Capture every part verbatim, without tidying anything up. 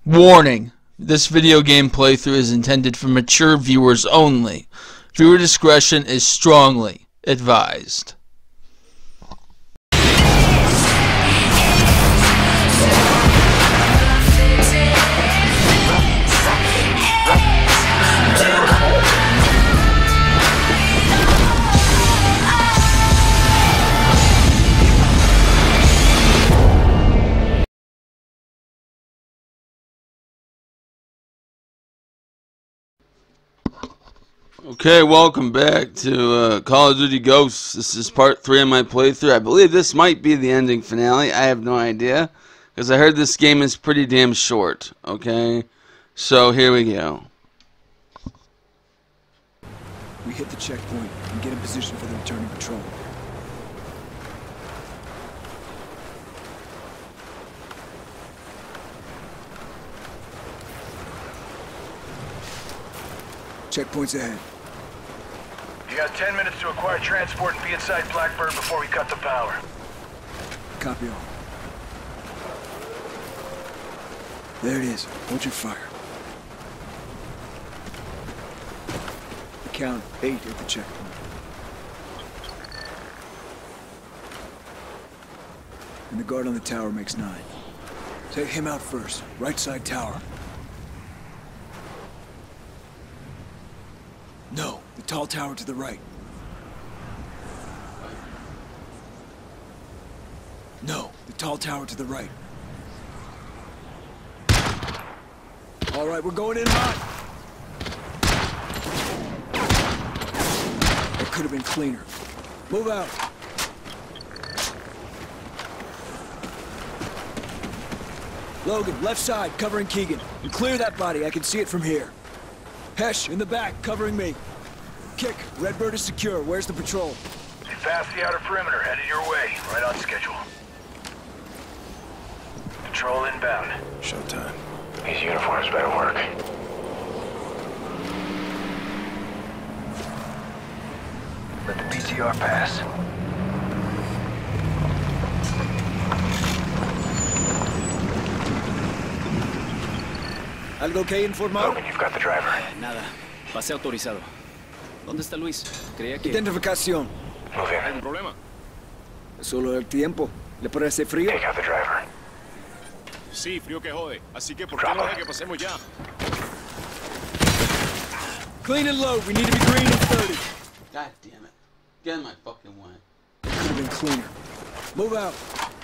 Warning: this video game playthrough is intended for mature viewers only. Viewer discretion is strongly advised. Okay, welcome back to uh, Call of Duty Ghosts. This is part three of my playthrough. I believe this might be the ending finale. I have no idea, because I heard this game is pretty damn short. Okay, so here we go. We hit the checkpoint and get in position for the returning patrol. Checkpoint's ahead. You got ten minutes to acquire transport and be inside Blackbird before we cut the power. Copy all. There it is. Hold your fire. Count eight at the checkpoint. And the guard on the tower makes nine. Take him out first. Right side tower. No, the tall tower to the right. No, the tall tower to the right. All right, we're going in hot. That could have been cleaner. Move out. Logan, left side, covering Keegan. And clear that body, I can see it from here. Hesh, in the back, covering me. Kick, Redbird is secure. Where's the patrol? You passed the outer perimeter, headed your way. Right on schedule. Patrol inbound. Showtime. These uniforms better work. Let the P T R pass. ¿Algo que informar? Logan, you've got the driver. Nada. Pase autorizado. ¿Dónde está Luis? Creía que... Identificación. Move ¿Hay in. un problema? Solo el tiempo. ¿Le parece frío? Take out the driver. Sí, frío que jode. Así que, ¿por qué qué no no deja deja que pasemos ya? Clean and load. We need to be green in thirty. God damn it. Get in my fucking way. Could have been cleaner. Move out.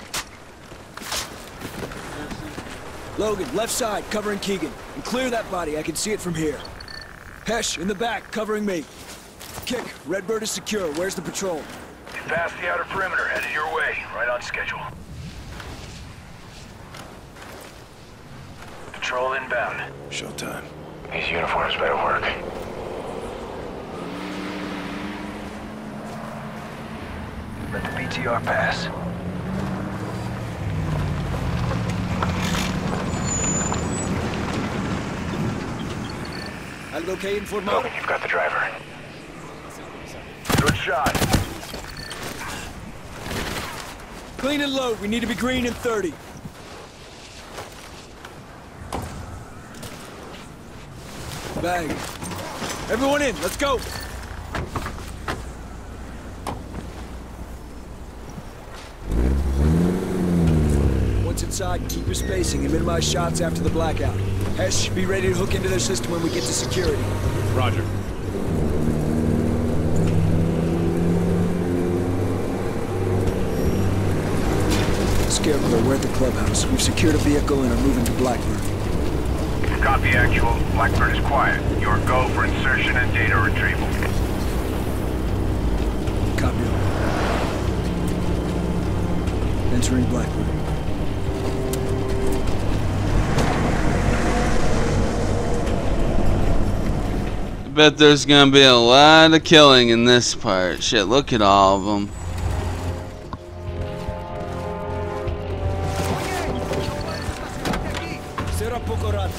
Logan, left side, covering Keegan. And clear that body. I can see it from here. Hesh, in the back, covering me. Kick, Redbird is secure. Where's the patrol? You passed the outer perimeter, headed your way. Right on schedule. Patrol inbound. Showtime. These uniforms better work. Let the P T R pass. Algo que informar? Logan, you've got the driver. Good shot. Clean and load. We need to be green in thirty. Bag. Everyone in. Let's go. Once inside, keep your spacing and minimize shots after the blackout. Hesh, be ready to hook into their system when we get to security. Roger. Scarecrow, we're at the clubhouse. We've secured a vehicle and are moving to Blackbird. Copy actual. Blackbird is quiet. Your go for insertion and data retrieval. Copy all. Entering Blackbird. I bet there's gonna be a lot of killing in this part. Shit, look at all of them. Será poco rato.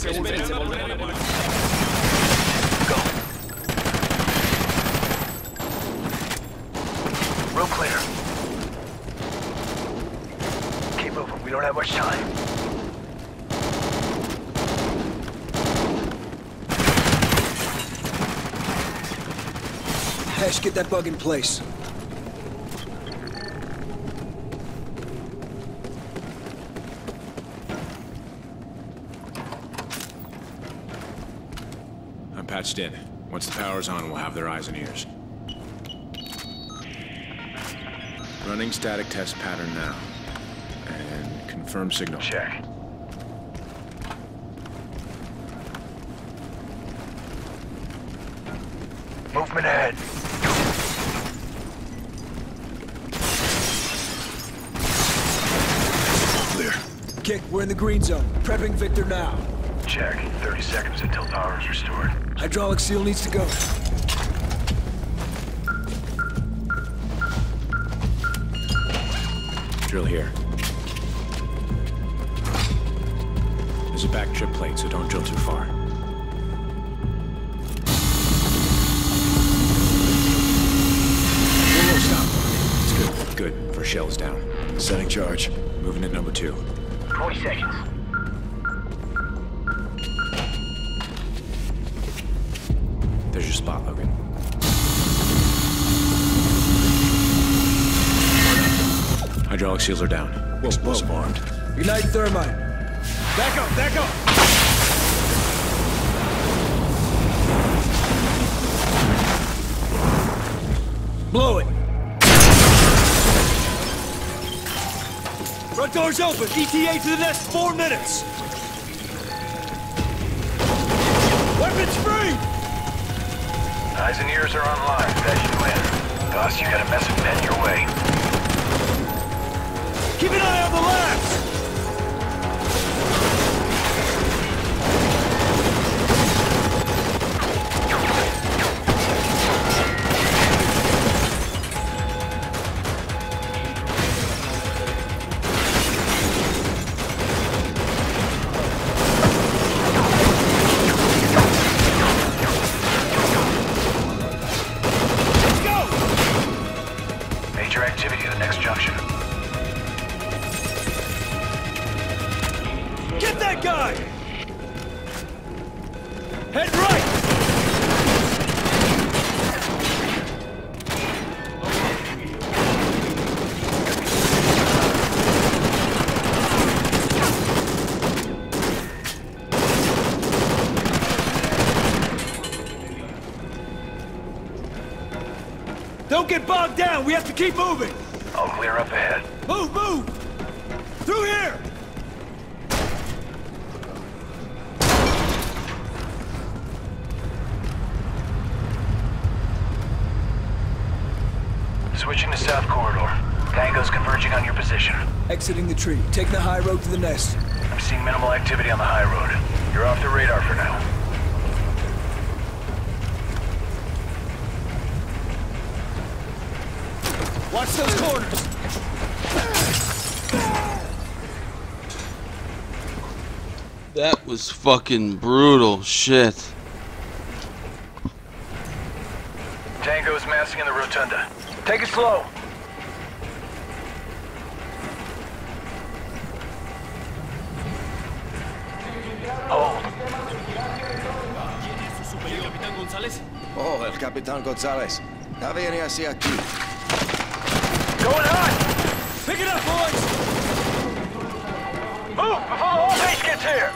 Espérense, volveremos. Go. Real clear. Keep moving. We don't have much time. Hesh, get that bug in place. I'm patched in. Once the power's on, we'll have their eyes and ears. Running static test pattern now. And confirm signal. Check. Movement ahead. Clear. Kick, we're in the green zone. Prepping Victor now. Check. thirty seconds until power is restored. Hydraulic seal needs to go. Drill here. There's a back trip plate, so don't drill too far. Whoa, whoa, stop. It's good. Good. First shell is down. Setting charge. Moving at number two. twenty seconds. There's your spot, Logan. Hydraulic seals are down. Whoa, Explosive whoa. armed. Ignite thermite. Back up, back up! Blow it! Front door's open! E T A to the next four minutes! Weapons free! Eyes and ears are online. That should win. Boss, you got a mess of men your way. Keep an eye on the labs! Major activity at the next junction. Get that guy! Head right! Don't get bogged down! We have to keep moving! I'll clear up ahead. Move, move! Through here! Switching to south corridor. Tango's converging on your position. Exiting the tree. Take the high road to the nest. I'm seeing minimal activity on the high road. You're off the radar for now. Watch those corners! That was fucking brutal shit. Tango's massing in the rotunda. Take it slow. Hold. ¿El Capitán González? Oh, el Capitán González. Ya viene hacia aquí. Going hot! Pick it up, boys! Move before the whole base gets here!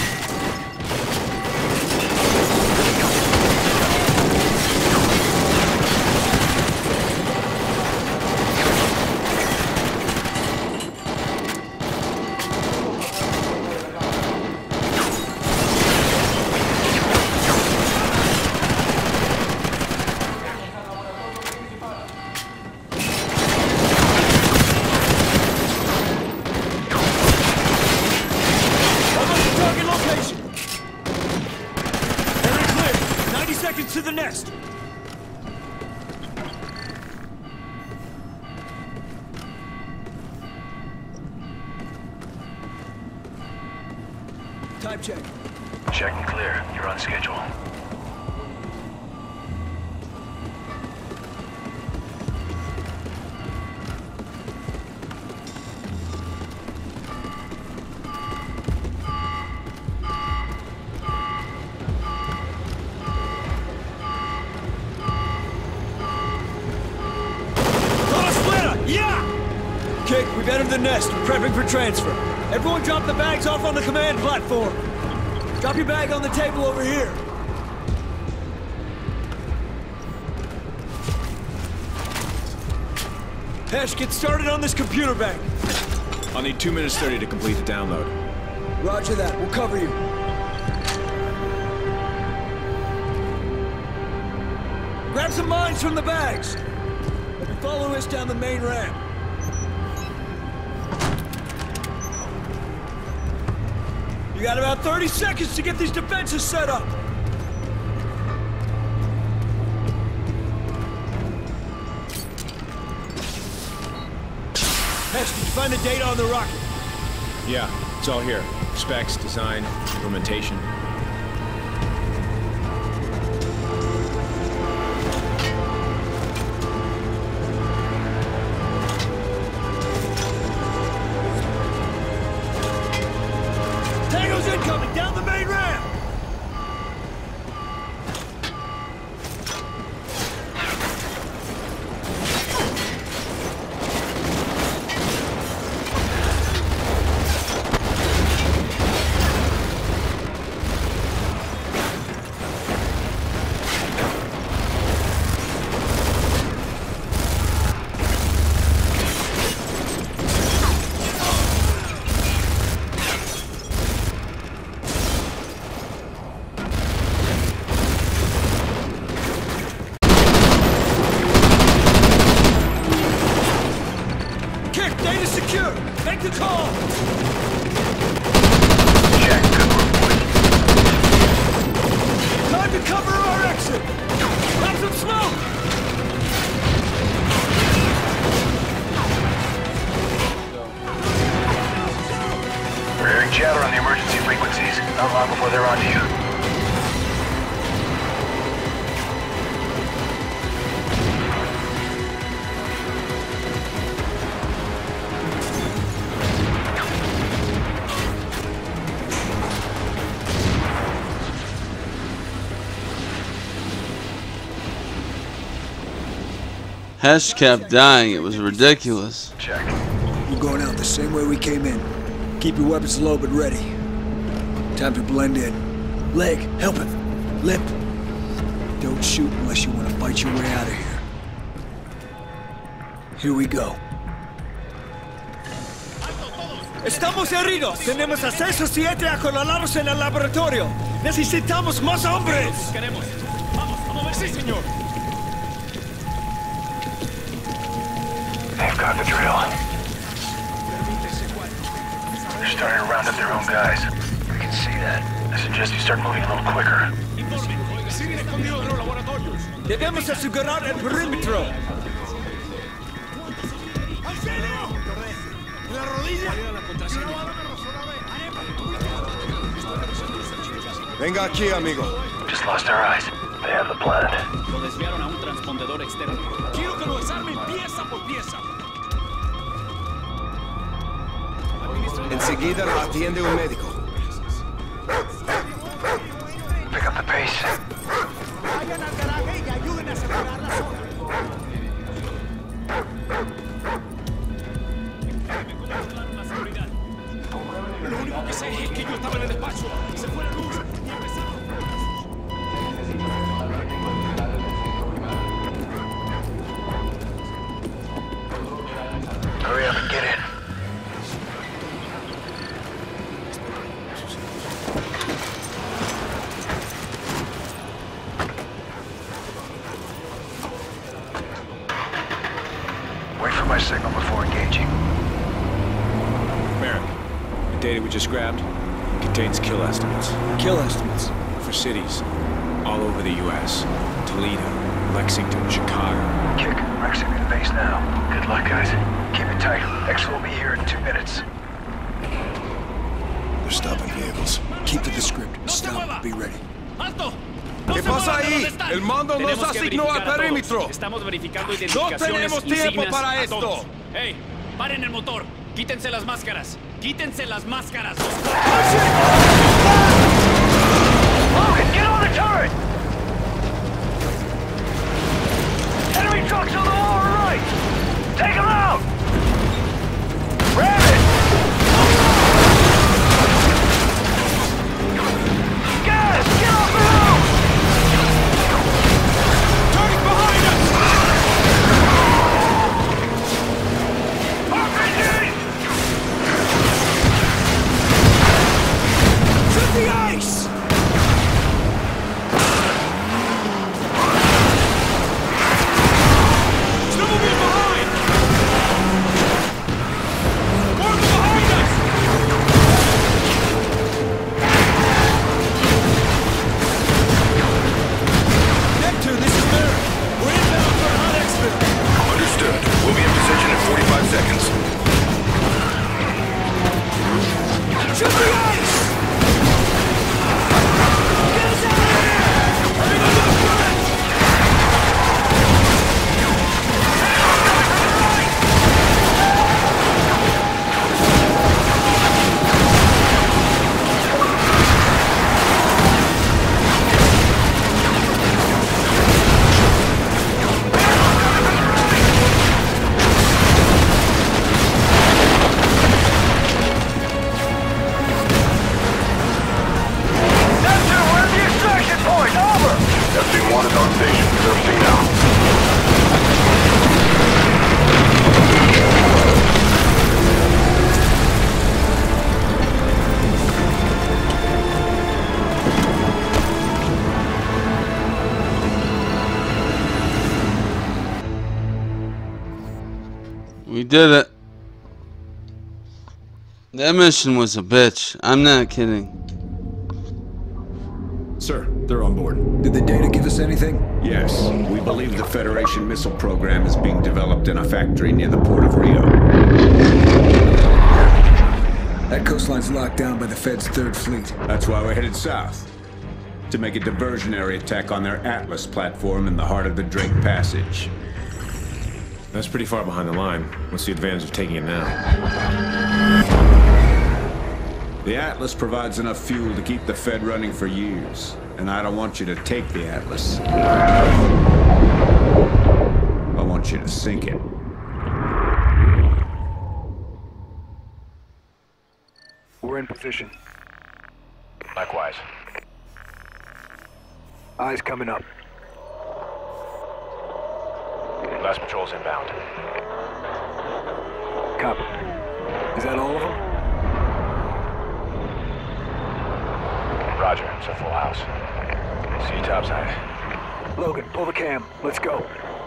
To the nest! Time check. Check and clear. You're on schedule. Kick, we've entered the nest. We're prepping for transfer. Everyone drop the bags off on the command platform. Drop your bag on the table over here. Hesh, get started on this computer bank. I'll need two minutes thirty to complete the download. Roger that. We'll cover you. Grab some mines from the bags. Let me follow us down the main ramp. You got about thirty seconds to get these defenses set up. Hesh, did you find the data on the rocket? Yeah, it's all here. Specs, design, implementation. Incoming down the main ramp! Make the call! Check, good report. Time to cover our exit! Have some smoke! We're hearing chatter on the emergency frequencies. Not long before they're on to you. Hesh kept dying. It was ridiculous. Check. We're going out the same way we came in. Keep your weapons low but ready. Time to blend in. Leg, help him. Lip. Don't shoot unless you want to fight your way out of here. Here we go. Estamos heridos. Tenemos acceso siete acorralados en el laboratorio. Necesitamos más hombres. Queremos. Vamos, vamos a ver, sí, señor. They've got the drill. They're starting to round up their own guys. I can see that. I suggest you start moving a little quicker. Siguen escondidos en los laboratorios. Debemos asegurar el perímetro. La rodilla. Venga aquí, amigo. Just lost our eyes. They have the plan. Lo desviaron a un transpondedor externo. Quiero que lo desarmen pieza por pieza. Enseguida lo atiende un médico. Pick up the pace. Vayan al garaje y ayuden a asegurar la zona. Lo único que sé es que yo estaba en el despacho y se fue la luz y empezaron. Hurry up and get in. Wait for my signal before engaging. Merrick, the data we just grabbed contains kill estimates Kill estimates. for cities all over the U S Toledo, Lexington, Chicago. Kick, we're exiting the base now. Good luck, guys. Keep it tight. X will be here in two minutes. They're stopping vehicles. Keep to the script. Stop. Be ready. ¡Alto! ¿Qué pasa ahí? El mando nos asignó al perímetro. Estamos verificando No identificaciones tenemos tiempo insignias para a esto. todos. ¡Ey! ¡Paren el motor! ¡Quítense las máscaras! ¡Quítense las máscaras! Logan, get on the turret! Enemy trucks on the lower right! Take them out! Ram it! Gas! Get off the road! Turret behind us! R P G! To the ice! Snowmobile behind! Morgan behind us! Neptune, this is Merrick. We're inbound for a hot exfil. Understood. We'll be in position in forty-five seconds. To the ice! Neptune, we're at the extraction point! Over! Neptune one is on station. Reversing now. We did it. That mission was a bitch. I'm not kidding. Sir, they're on board. Did the data give us anything? Yes, we believe the Federation missile program is being developed in a factory near the port of Rio. That coastline's locked down by the Fed's Third Fleet. That's why we're headed south. To make a diversionary attack on their Atlas platform in the heart of the Drake Passage. That's pretty far behind the line. What's the advantage of taking it now? The Atlas provides enough fuel to keep the Fed running for years. And I don't want you to take the Atlas. I want you to sink it. We're in position. Likewise. Eyes coming up. Last patrol's inbound. Copy. Is that all of them? Roger, it's a full house. See you topside. Logan, pull the cam. Let's go.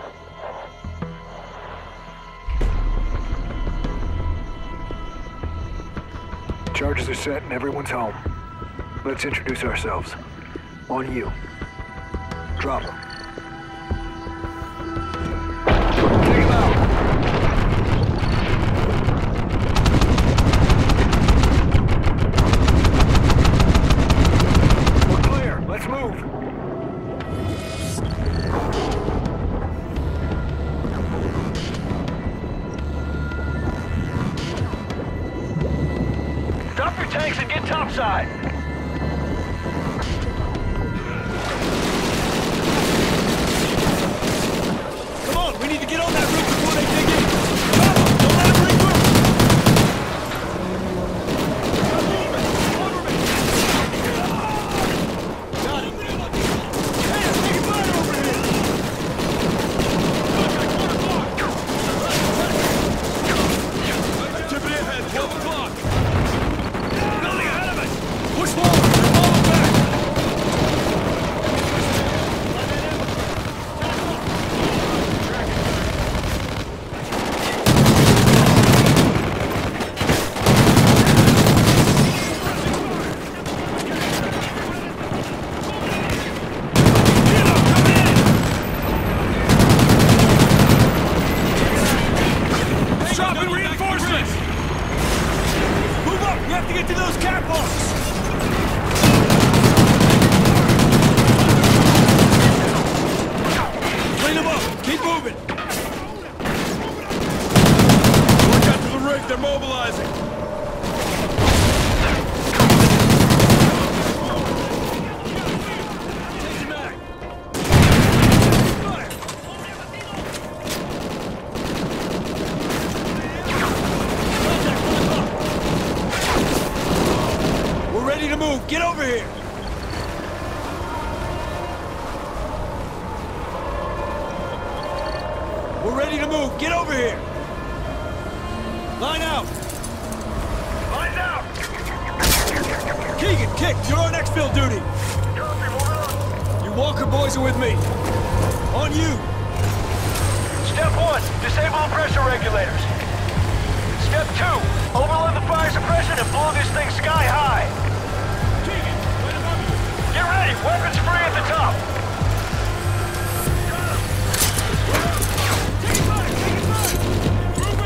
Charges are set and everyone's home. Let's introduce ourselves. On you. Drop them. Take him out. We're clear. Let's move. Drop your tanks and get topside. Come on, we need to get on that roof before they dig in. Come on, don't let them regroup. Got him. Hey, it's taking fire over here. Activity ahead, twelve o'clock. Building ahead of us. mobilizing. We're ready to move. Get over here. We're ready to move. Get over here. Line out. Lines out. Keegan, kick. You're on exfil duty. Copy, moving on. You Walker boys are with me. On you. Step one, disable the pressure regulators. Step two, overload the fire suppression and blow this thing sky high. Keegan, right above you. Get ready, weapons free at the top. Take fire, take fire. Move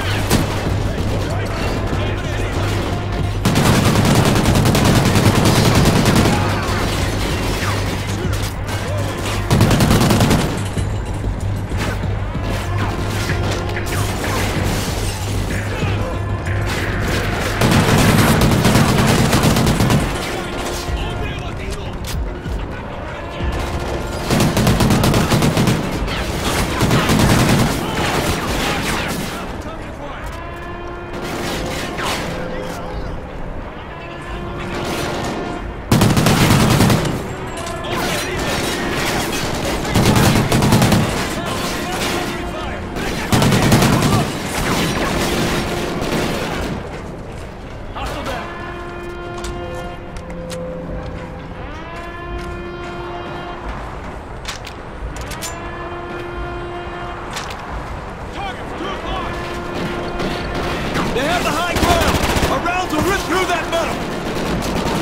They have the high ground. Our rounds will rip through that metal.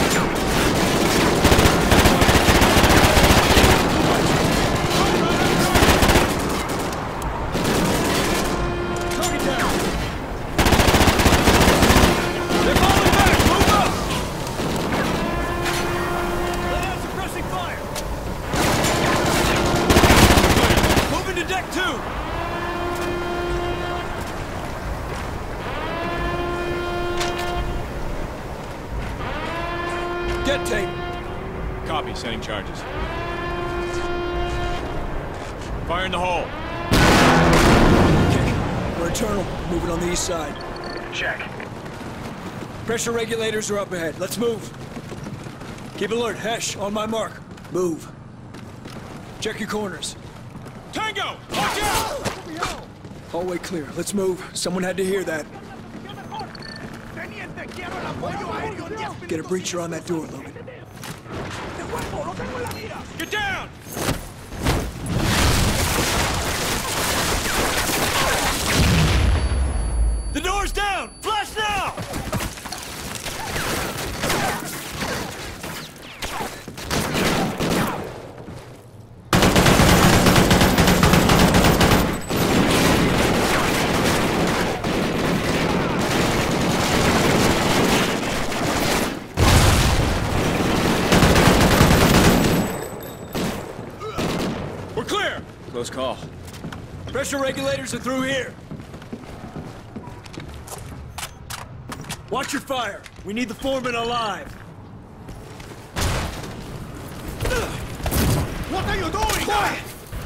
Target down. They're falling back. Move up. Let out suppressing fire. Moving to deck two. Get tape. Copy, setting charges. Fire in the hole. Okay, we're internal. Moving on the east side. Check. Pressure regulators are up ahead. Let's move. Keep alert. Hesh, on my mark. Move. Check your corners. Tango! Watch out! Hallway clear. Let's move. Someone had to hear that. Get a breacher on that door, Logan. Get down! The door's down! Flash now! We're clear! Close call. Pressure regulators are through here. Watch your fire. We need the foreman alive. What are you doing? Quiet!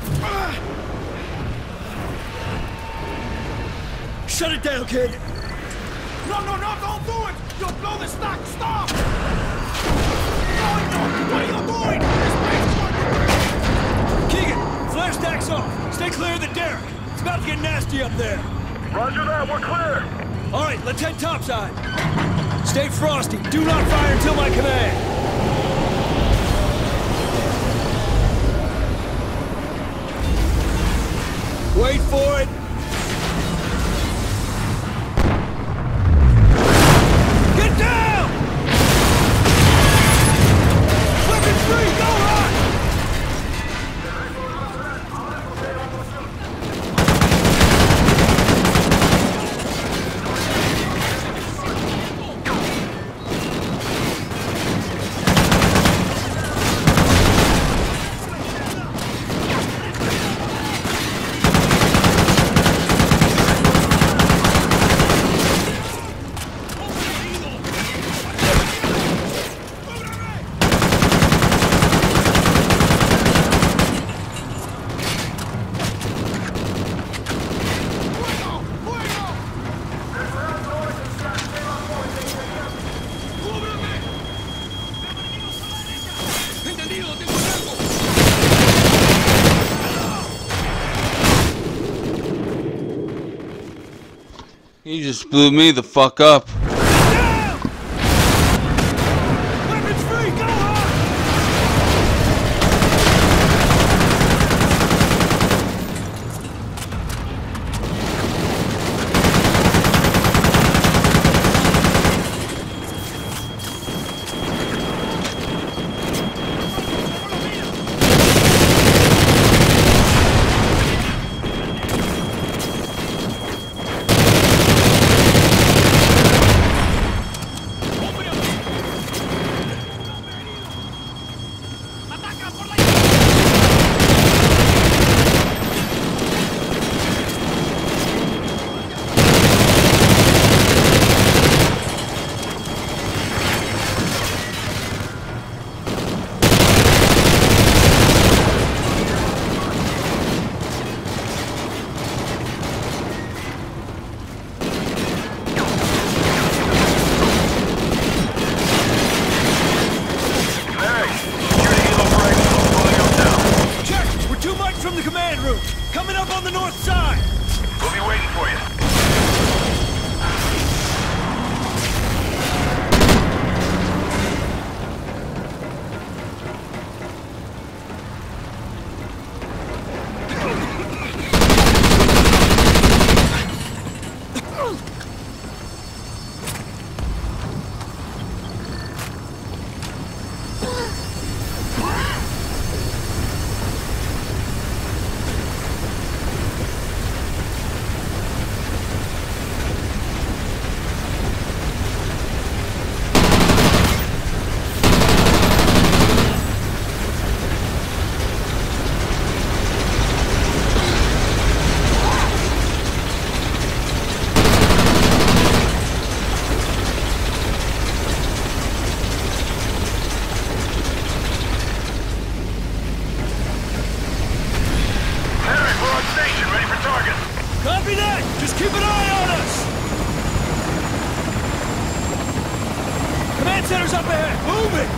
Shut it down, kid. No, no, no, don't do it! You'll blow the stock! Stop! No, no, what are you doing? Keegan, flare stacks off. Stay clear of the derrick. It's about to get nasty up there. Roger that, we're clear. All right, let's head topside. Stay frosty. Do not fire until my command. Wait for it. Get down! Weapons free, go on! You just blew me the fuck up. Down! Weapons free, go hard! From the command room, coming up on the north side. We'll be waiting for you. Copy that! Just keep an eye on us! Command center's up ahead! Move it!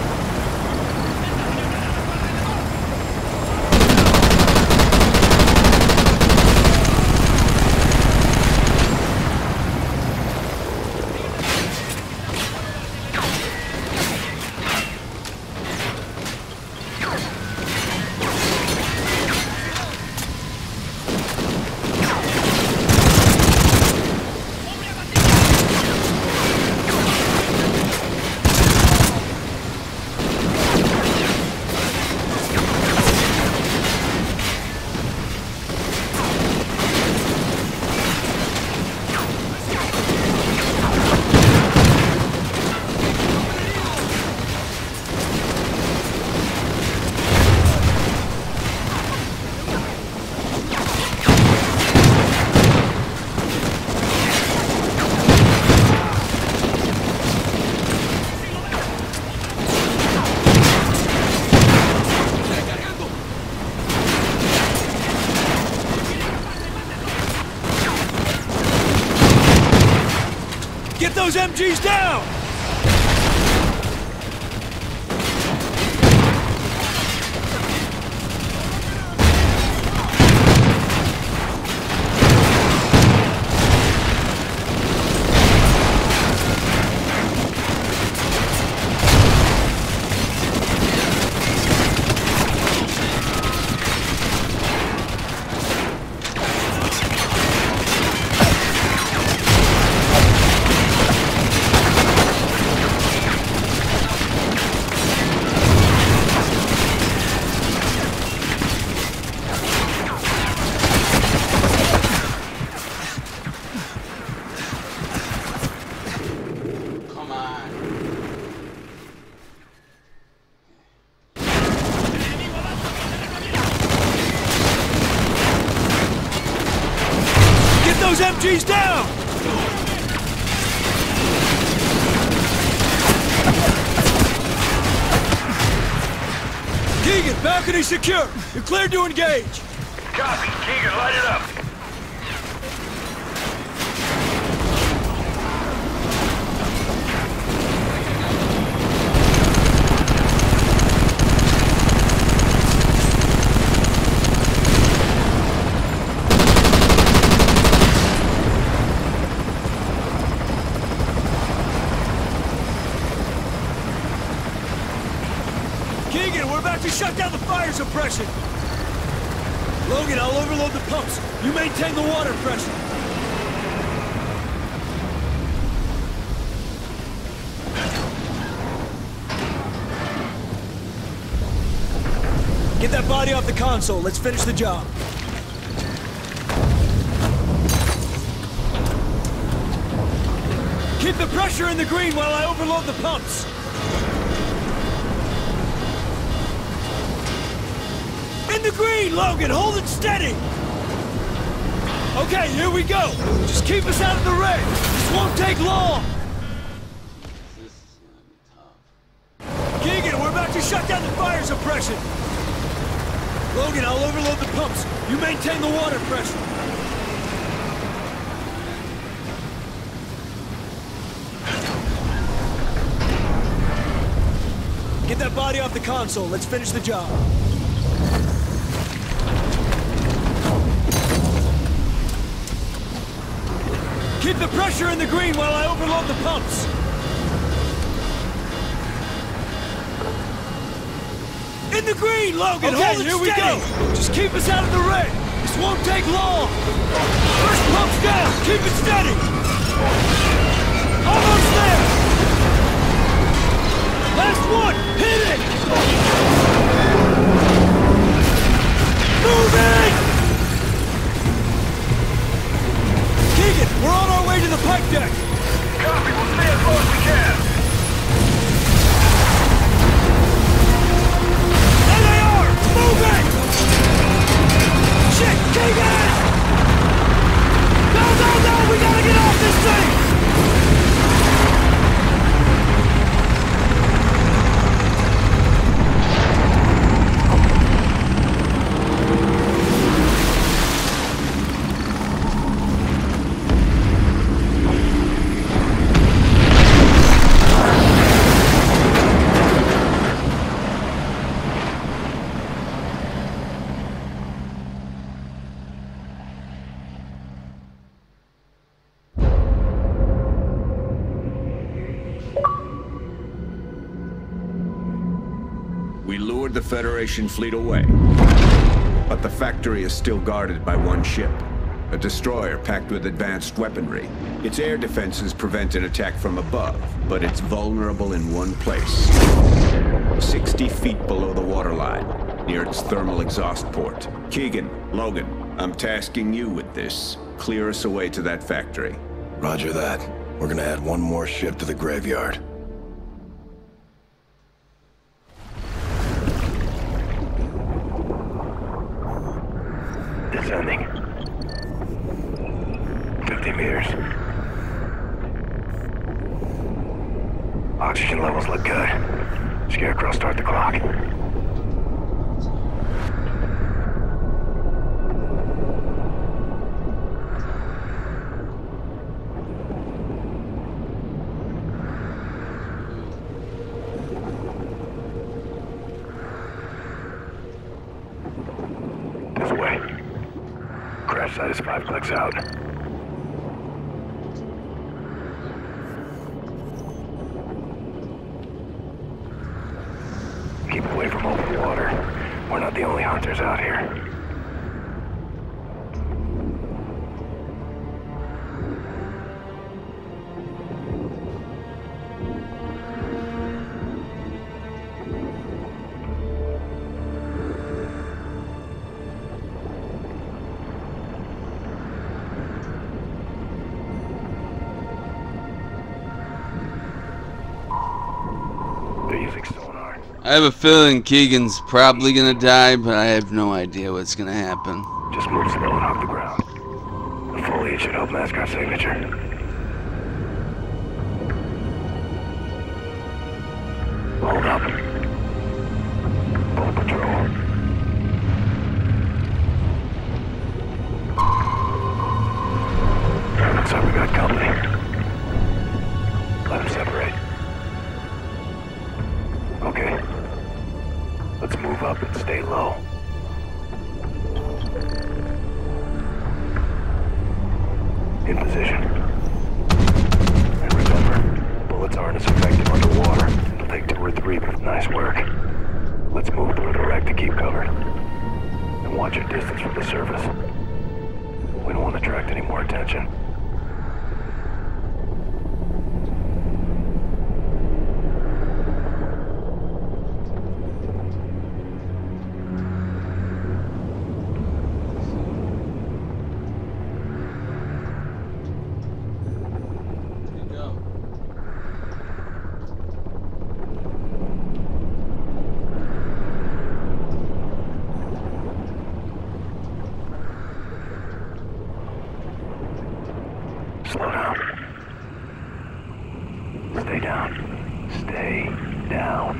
Get those M Gs down! Those M Gs down! Keegan, balcony secure. You're cleared to engage. Copy. Keegan, light it up. to shut down the fire suppression! Logan, I'll overload the pumps. You maintain the water pressure. Get that body off the console. Let's finish the job. Keep the pressure in the green while I overload the pumps. In the green, Logan! Hold it steady! Okay, here we go! Just keep us out of the red! This won't take long! Keegan, we're about to shut down the fire suppression! Logan, I'll overload the pumps. You maintain the water pressure. Get that body off the console. Let's finish the job. Keep the pressure in the green while I overload the pumps. In the green, Logan! Okay, hold it here steady. We go! Just keep us out of the red! This won't take long! First pump's down! Keep it steady! Almost there! Last one! Hit it! Move it! Keegan, we're on our way to the pipe deck! Copy, we'll stay as close as we can! There they are! Move it! Shit, Keegan! No, no, no! We gotta get off this thing! We lured the Federation fleet away. But the factory is still guarded by one ship. A destroyer packed with advanced weaponry. Its air defenses prevent an attack from above, but it's vulnerable in one place. sixty feet below the waterline, near its thermal exhaust port. Keegan, Logan, I'm tasking you with this. Clear us away to that factory. Roger that. We're gonna add one more ship to the graveyard. Descending. fifty meters. Oxygen levels look good. Scarecrow, start the clock. This way. Crash site is five clicks out. Keep away from open water. We're not the only hunters out here. They're using sonar. I have a feeling Keegan's probably gonna die, but I have no idea what's gonna happen. Just move slow and off the ground. The foliage should help mask our signature. Hold up. Full patrol. Looks like we got company. Let them separate. Okay. Let's move up and stay low. In position. And remember, bullets aren't as effective underwater. It'll take two or three, but nice work. Let's move through the object to keep covered. And watch your distance from the surface. We don't want to attract any more attention. Slow down. Stay down. Stay down.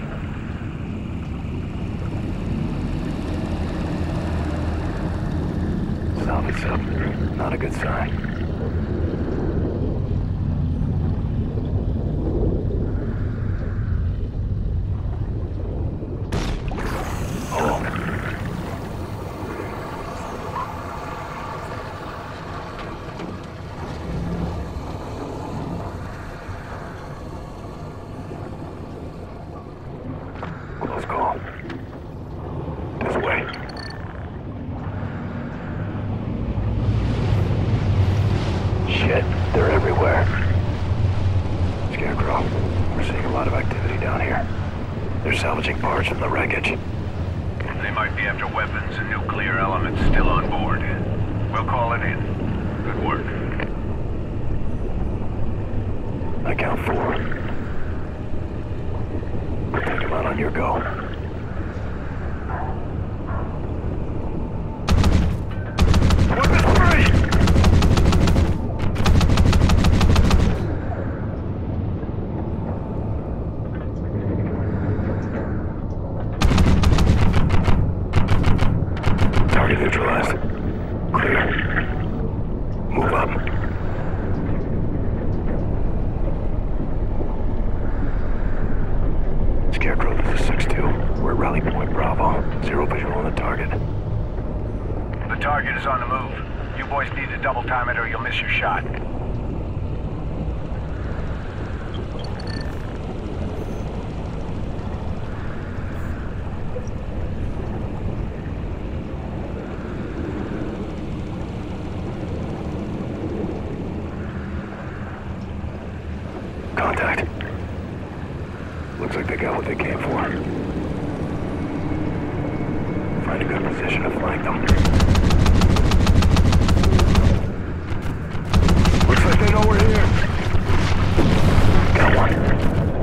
Salvage up. Not a good sign. Close call. This way. Shit, they're everywhere. Scarecrow, we're seeing a lot of activity down here. They're salvaging parts from the wreckage. They might be after weapons and nuclear elements still on board. We'll call it in. Good work. I count four. Take him out on your go. Weapons free! Target neutralized. Clear. Move up. Scarecrow, this is six two. We're at Rally Point Bravo. Zero visual on the target. The target is on the move. You boys need to double time it or you'll miss your shot. Contact. Looks like they got what they came for. Find a good position to flank them. Looks like they know we're here. Got one.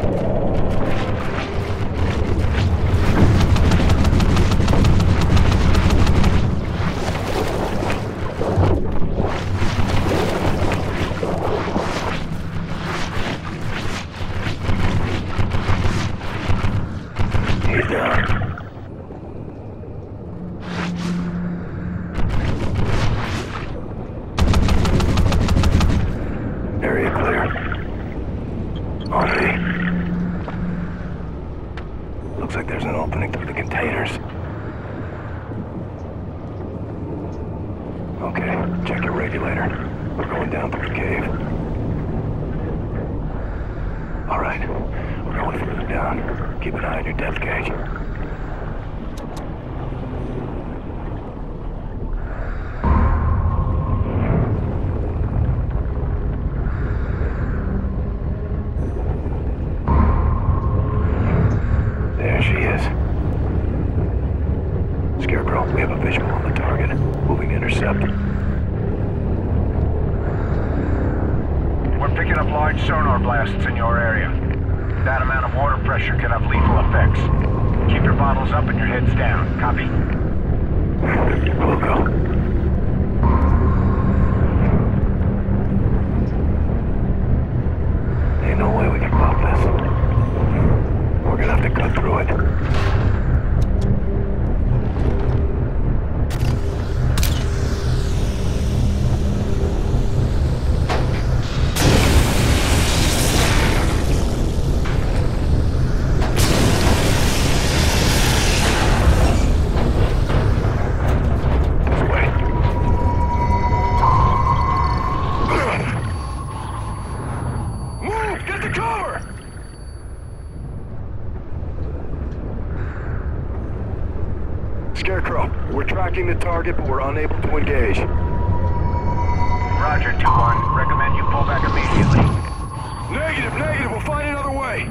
He's down. Area clear. On me. Looks like there's an opening through the containers. Okay, check your regulator. We're going down through the cave. Alright, we're going further down. Keep an eye on your depth gauge. There she is. Scarecrow, we have a visual on the target. Moving to intercept. We're picking up large sonar blasts in your area. That amount of water pressure can have lethal effects. Keep your bottles up and your heads down. Copy? We'll go. Ain't no way we can pop this. We're gonna have to cut through it. This way. tracking the target, but we're unable to engage. Roger, two one. Recommend you pull back immediately. Negative, negative. We'll find another way.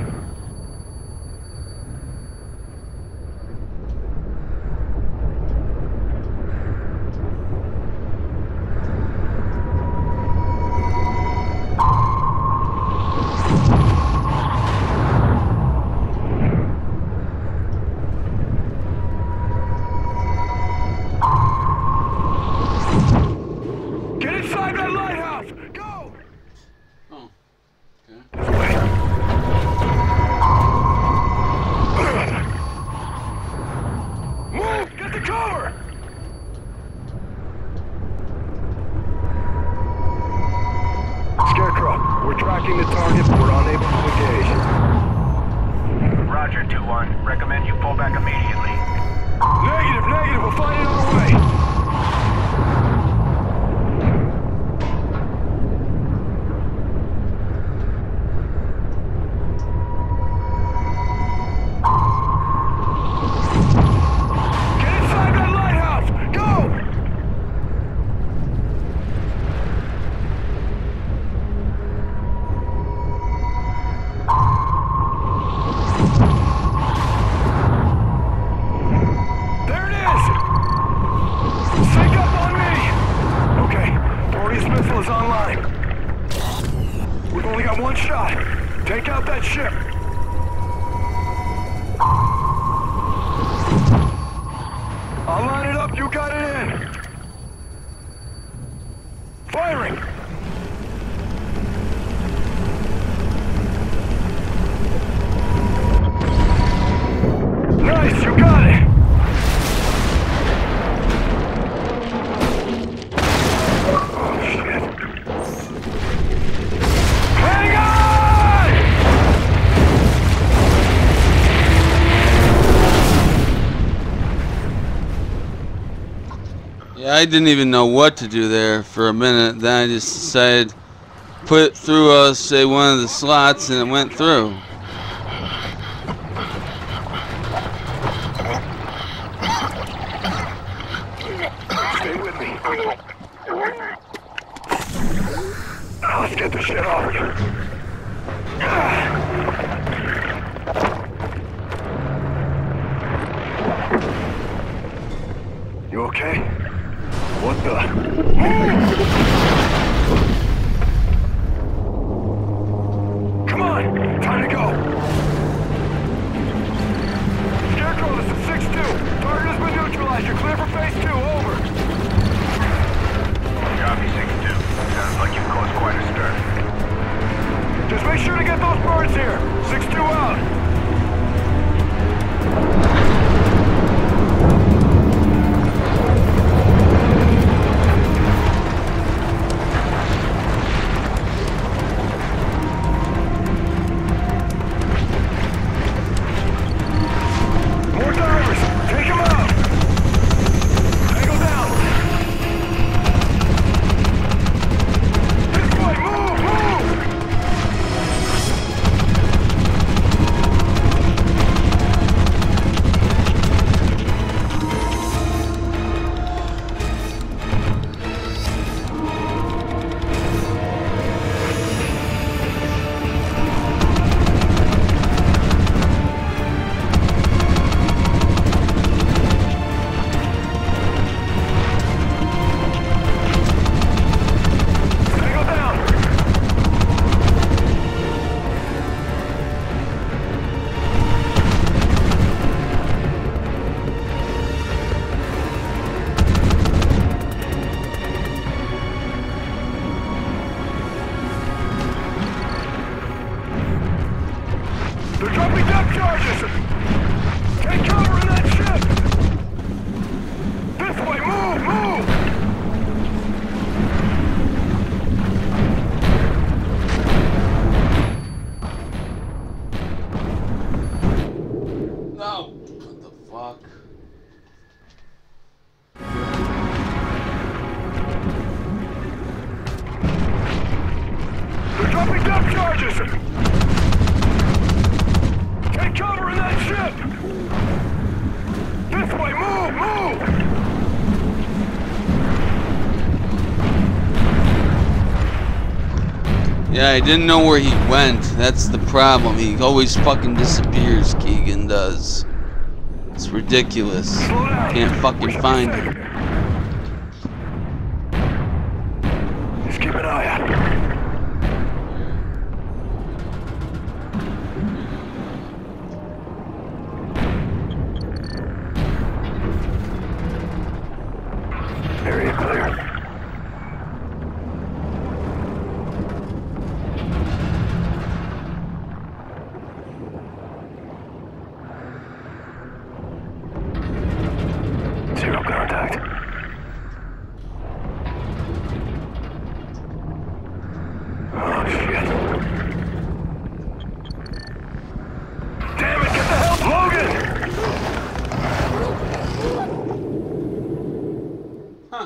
I didn't even know what to do there for a minute. Then I just decided put it through uh, say one of the slots, and it went through. Stay with me. Let's get the shit off you. You okay? What the? Come on! Time to go! Scarecrow, this is six two. Target has been neutralized. You're clear for phase two. Over. Copy, six two. Sounds like you've caused quite a stir. Just make sure to get those birds here. six two out. Yeah, I didn't know where he went. That's the problem. He always fucking disappears, Keegan does. It's ridiculous. Can't fucking find him. Just keep an eye out. Area clear. Zero contact. Oh shit. Damn it, get the help, Logan! Huh.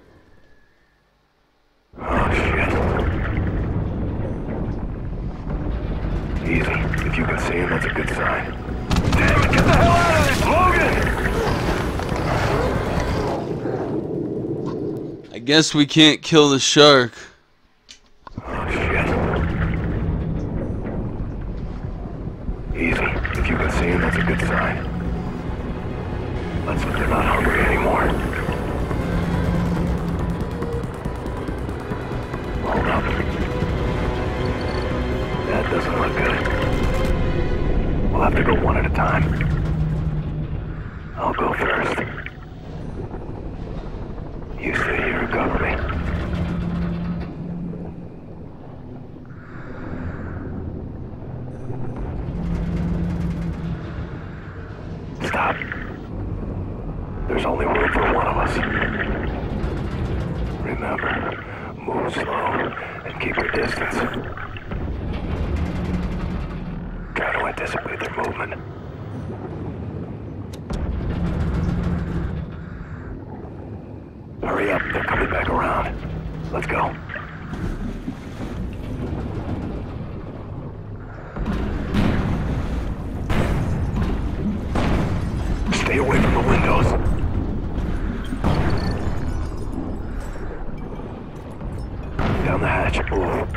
Oh shit. Easy. If you can see him, that's a good sign. Damn it, get the hell out of this, Logan! I guess we can't kill the shark. Oh shit. Easy. If you can see him, that's a good sign. Let's hope they're not hungry anymore. Hold up. That doesn't look good. We'll have to go one at a time. I'll go first. You stay here and cover me. Stop. There's only room for one of us. Remember, move slow and keep your distance. Try to anticipate their movement. Hurry up, they're coming back around. Let's go. Stay away from the windows. Down the hatch, move.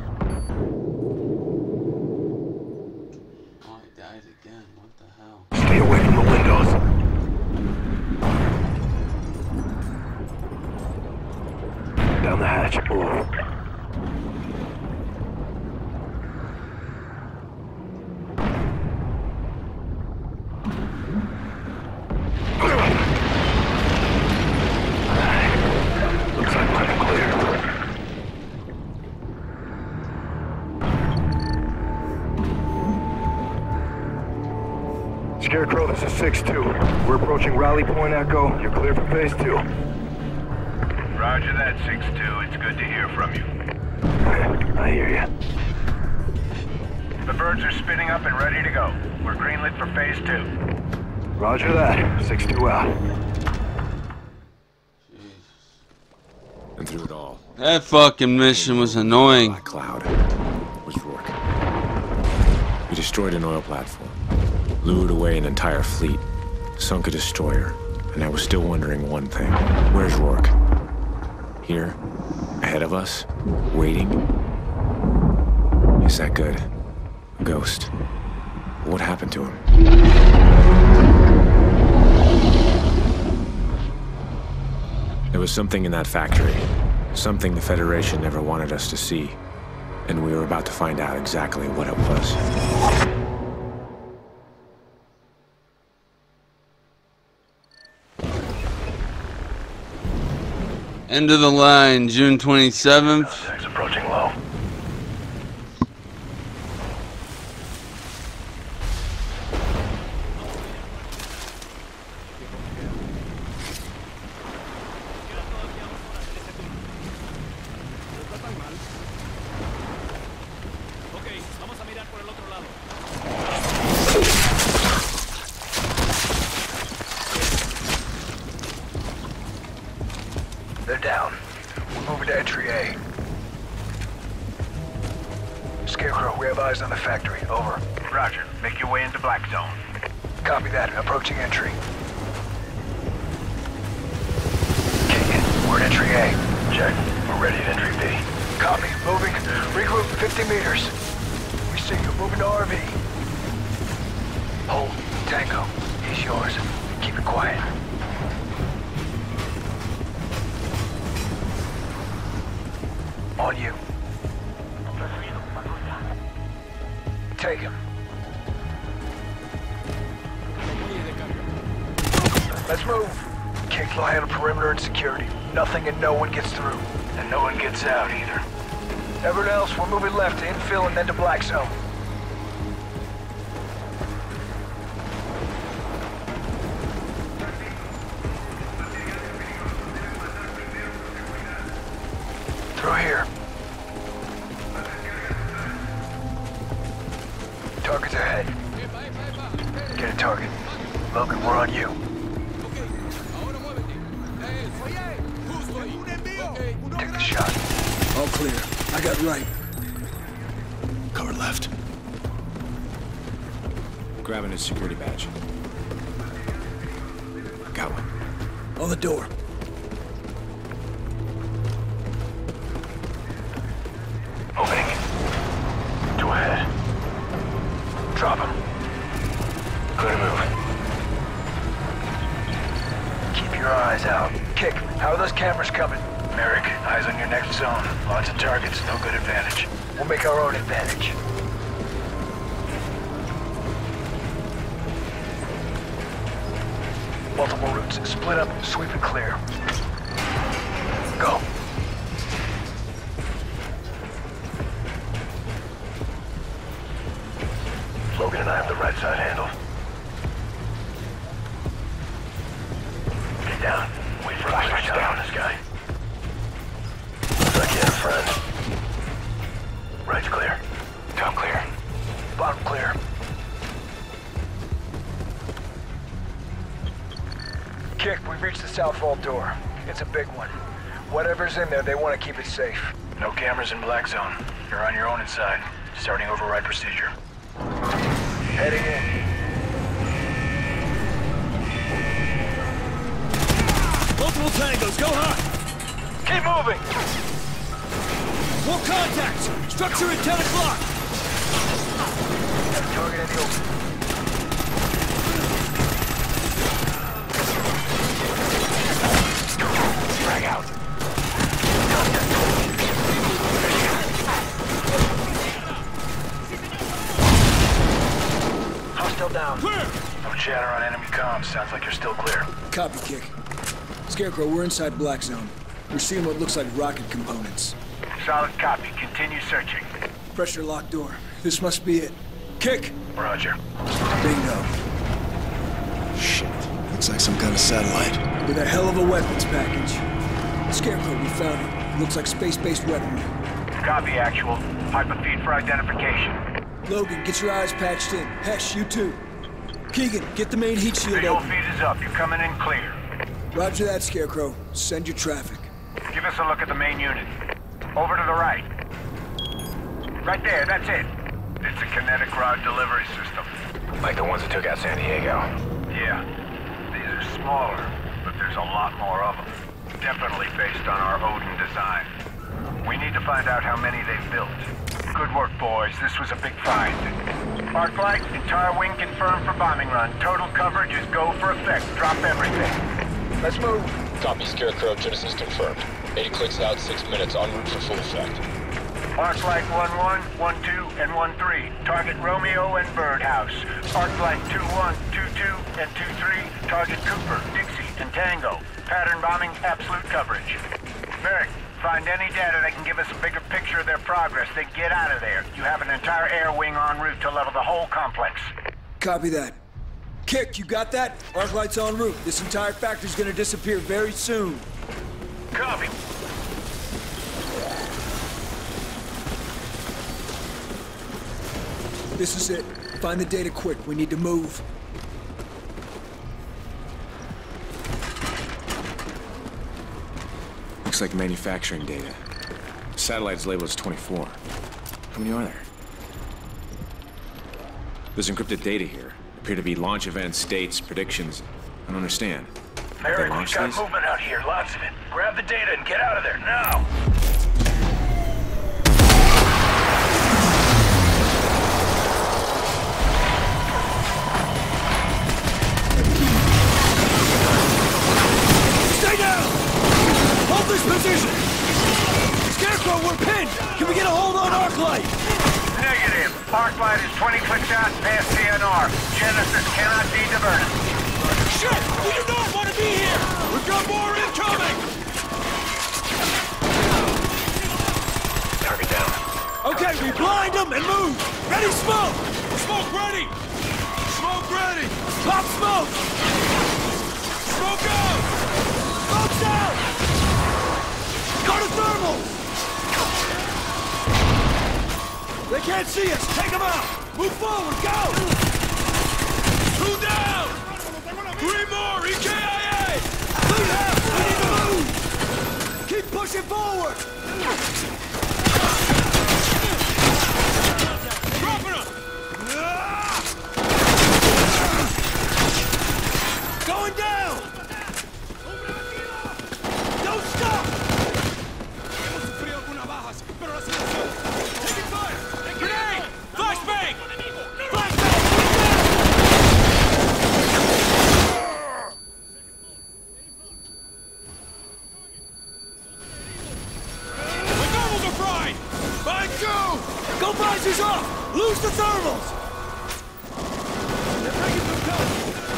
Oh, I died again. What the hell? Stay away from the windows. Down the hatch, move. Looks like we're clear. Scarecrow, this is six two. We're approaching Rally Point Echo. You're clear for phase two. Roger that, six two. It's good to hear from you. I hear you. The birds are spinning up and ready to go. We're greenlit for phase two. Roger that. six two out. And through it all, That fucking mission was annoying. Black Cloud was Rourke. We destroyed an oil platform, lured away an entire fleet, sunk a destroyer, and I was still wondering one thing. Where's Rourke? Here, ahead of us, waiting? Is that good? A ghost? What happened to him? There was something in that factory, something the Federation never wanted us to see, and we were about to find out exactly what it was. End of the line, June twenty-seventh. It's approaching low. They're down. We're moving to entry A. Scarecrow, we have eyes on the factory. Over. Roger. Make your way into Black Zone. Copy that. Approaching entry. Keegan, we're at entry A. Check. We're ready at entry B. Copy. Moving. Regroup. fifty meters. We see you moving to R V. Hold. Tango. He's yours. Keep it quiet. On you. Take him. Let's move. Kick lie on the perimeter and security. Nothing and no one gets through. And no one gets out either. Everyone else, we're moving left to infill and then to Black Zone. Through here. Target's ahead. Get a target. Logan, we're on you. Take the shot. All clear. I got right. Cover left. Grabbing his security badge. Got one. On the door. Opening. Two ahead. Drop him. Good move. Keep your eyes out. Kick. How are those cameras coming? Merrick, eyes on your next zone. Lots of targets, no good advantage. We'll make our own advantage. Multiple routes. Split up, sweep and clear. Go. Logan and I have the right side handled. Get down. Wait for a clear shot on this guy. Looks like you have friends. Right's clear. Top clear. Bottom clear. Kick, we've reached the south vault door. It's a big one. Whatever's in there, they want to keep it safe. No cameras in Black Zone. You're on your own inside. Starting override procedure. Heading in. Multiple tangos, go hot! Keep moving! More contacts! Structure at ten o'clock! Got a target in the open. Drag out. Hostile down. Clear! No chatter on enemy comms. Sounds like you're still clear. Copy, Kick. Scarecrow, we're inside Black Zone. We're seeing what looks like rocket components. Solid copy. Continue searching. Pressure lock door. This must be it. Kick! Roger. Bingo. Shit. Looks like some kind of satellite. With a hell of a weapons package. Scarecrow, we found it. Looks like space-based weaponry. Copy, actual. Hyperfeed for identification. Logan, get your eyes patched in. Hesh, you too. Keegan, get the main heat shield Visual open. feed is up. You're coming in clear. Roger that, Scarecrow. Send your traffic. Give us a look at the main unit. Over to the right. Right there, that's it. It's a kinetic rod delivery system. Like the ones that took out San Diego. Yeah. These are smaller, but there's a lot more of them. Definitely based on our Odin design. We need to find out how many they've built. Good work, boys. This was a big find. Arclight, entire wing confirmed for bombing run. Total coverage is go for effect. Drop everything. Let's move. Copy, Scarecrow. Genesis confirmed. eighty clicks out, six minutes, en route for full effect. Arclight one one, one two, and one three. Target Romeo and Birdhouse. Arclight two one, two two, and two three. Target Cooper, Dixie, and Tango. Pattern bombing, absolute coverage. Merrick, find any data that can give us a bigger picture of their progress. They get out of there. You have an entire air wing en route to level the whole complex. Copy that. Kick, you got that? Arclight's en route. This entire factory's gonna disappear very soon. Copy. This is it. Find the data quick. We need to move. Looks like manufacturing data. Satellite's labeled as twenty-four. How many are there? There's encrypted data here. Appear to be launch events, dates, predictions. I don't understand. Have they Merrick, we've launched got these? movement out here. Lots of it. Grab the data and get out of there now. Stay down! Hold this position! Scarecrow, we're pinned! Can we get a hold on Arclight? Negative. Arclight is twenty clicks out past C N R. Genesis cannot be diverted. Shit! We do not want to be here! We've got more incoming! Target down. Okay, we blind them and move! Ready, smoke! Smoke ready! Smoke ready! Pop smoke! Smoke out! Smoke's out! Go to thermal! They can't see us! Take them out! Move forward, go! Two down! Three more! E K I A! Two left! We need to move! Keep pushing forward! Dropping them! Going down! Don't stop! Taking fire! Grenade! Flashbang! Flashbang! My thermals are fried! Mine go! Go visors off! Lose the thermals! They're breaking some cover!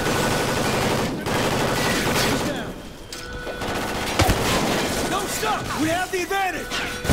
Don't stop! We have the advantage!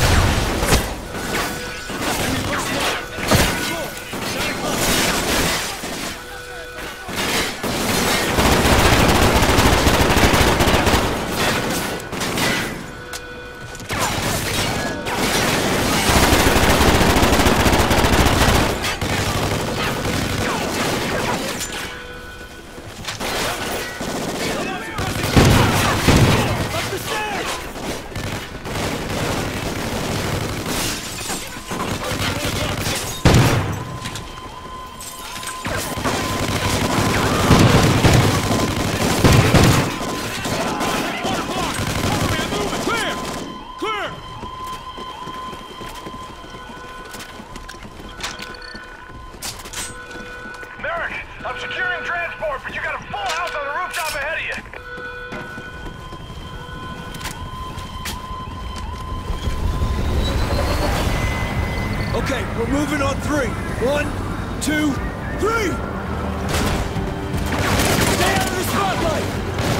I'm securing transport, but you got a full house on the rooftop ahead of you. Okay, we're moving on three. One, two, three! Stay out of the spotlight!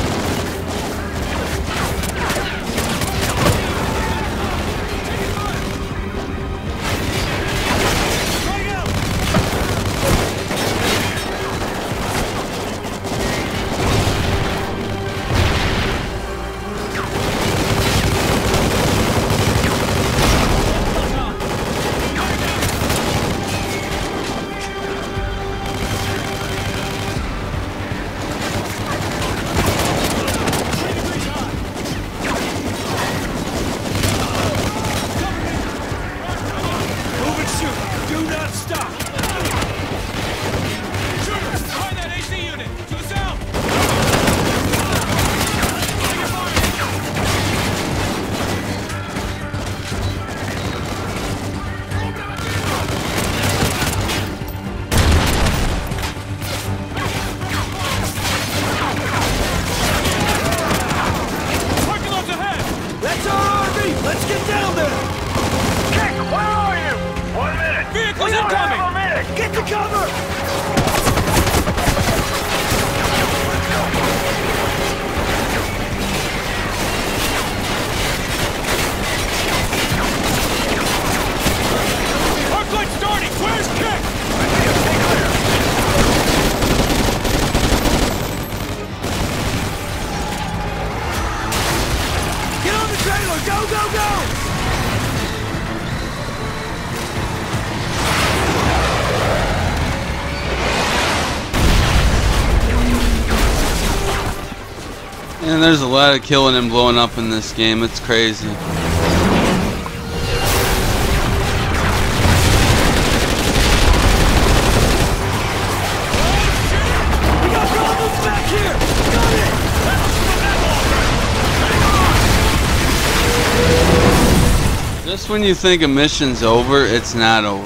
Go, go, go! And there's a lot of killing and blowing up in this game. It's crazy. We got problems back here! Got it! Just when you think a mission's over, it's not over.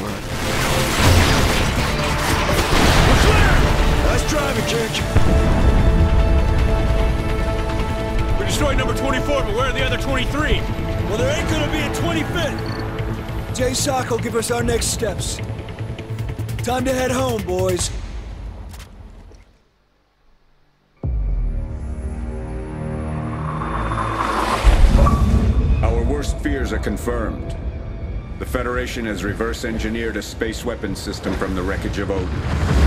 We're clear! Nice driving, Kick. We destroyed number twenty-four, but where are the other twenty-three? Well, there ain't gonna be a twenty-fifth. J SOC will give us our next steps. Time to head home, boys. Our worst fears are confirmed. The Federation has reverse-engineered a space weapons system from the wreckage of Odin.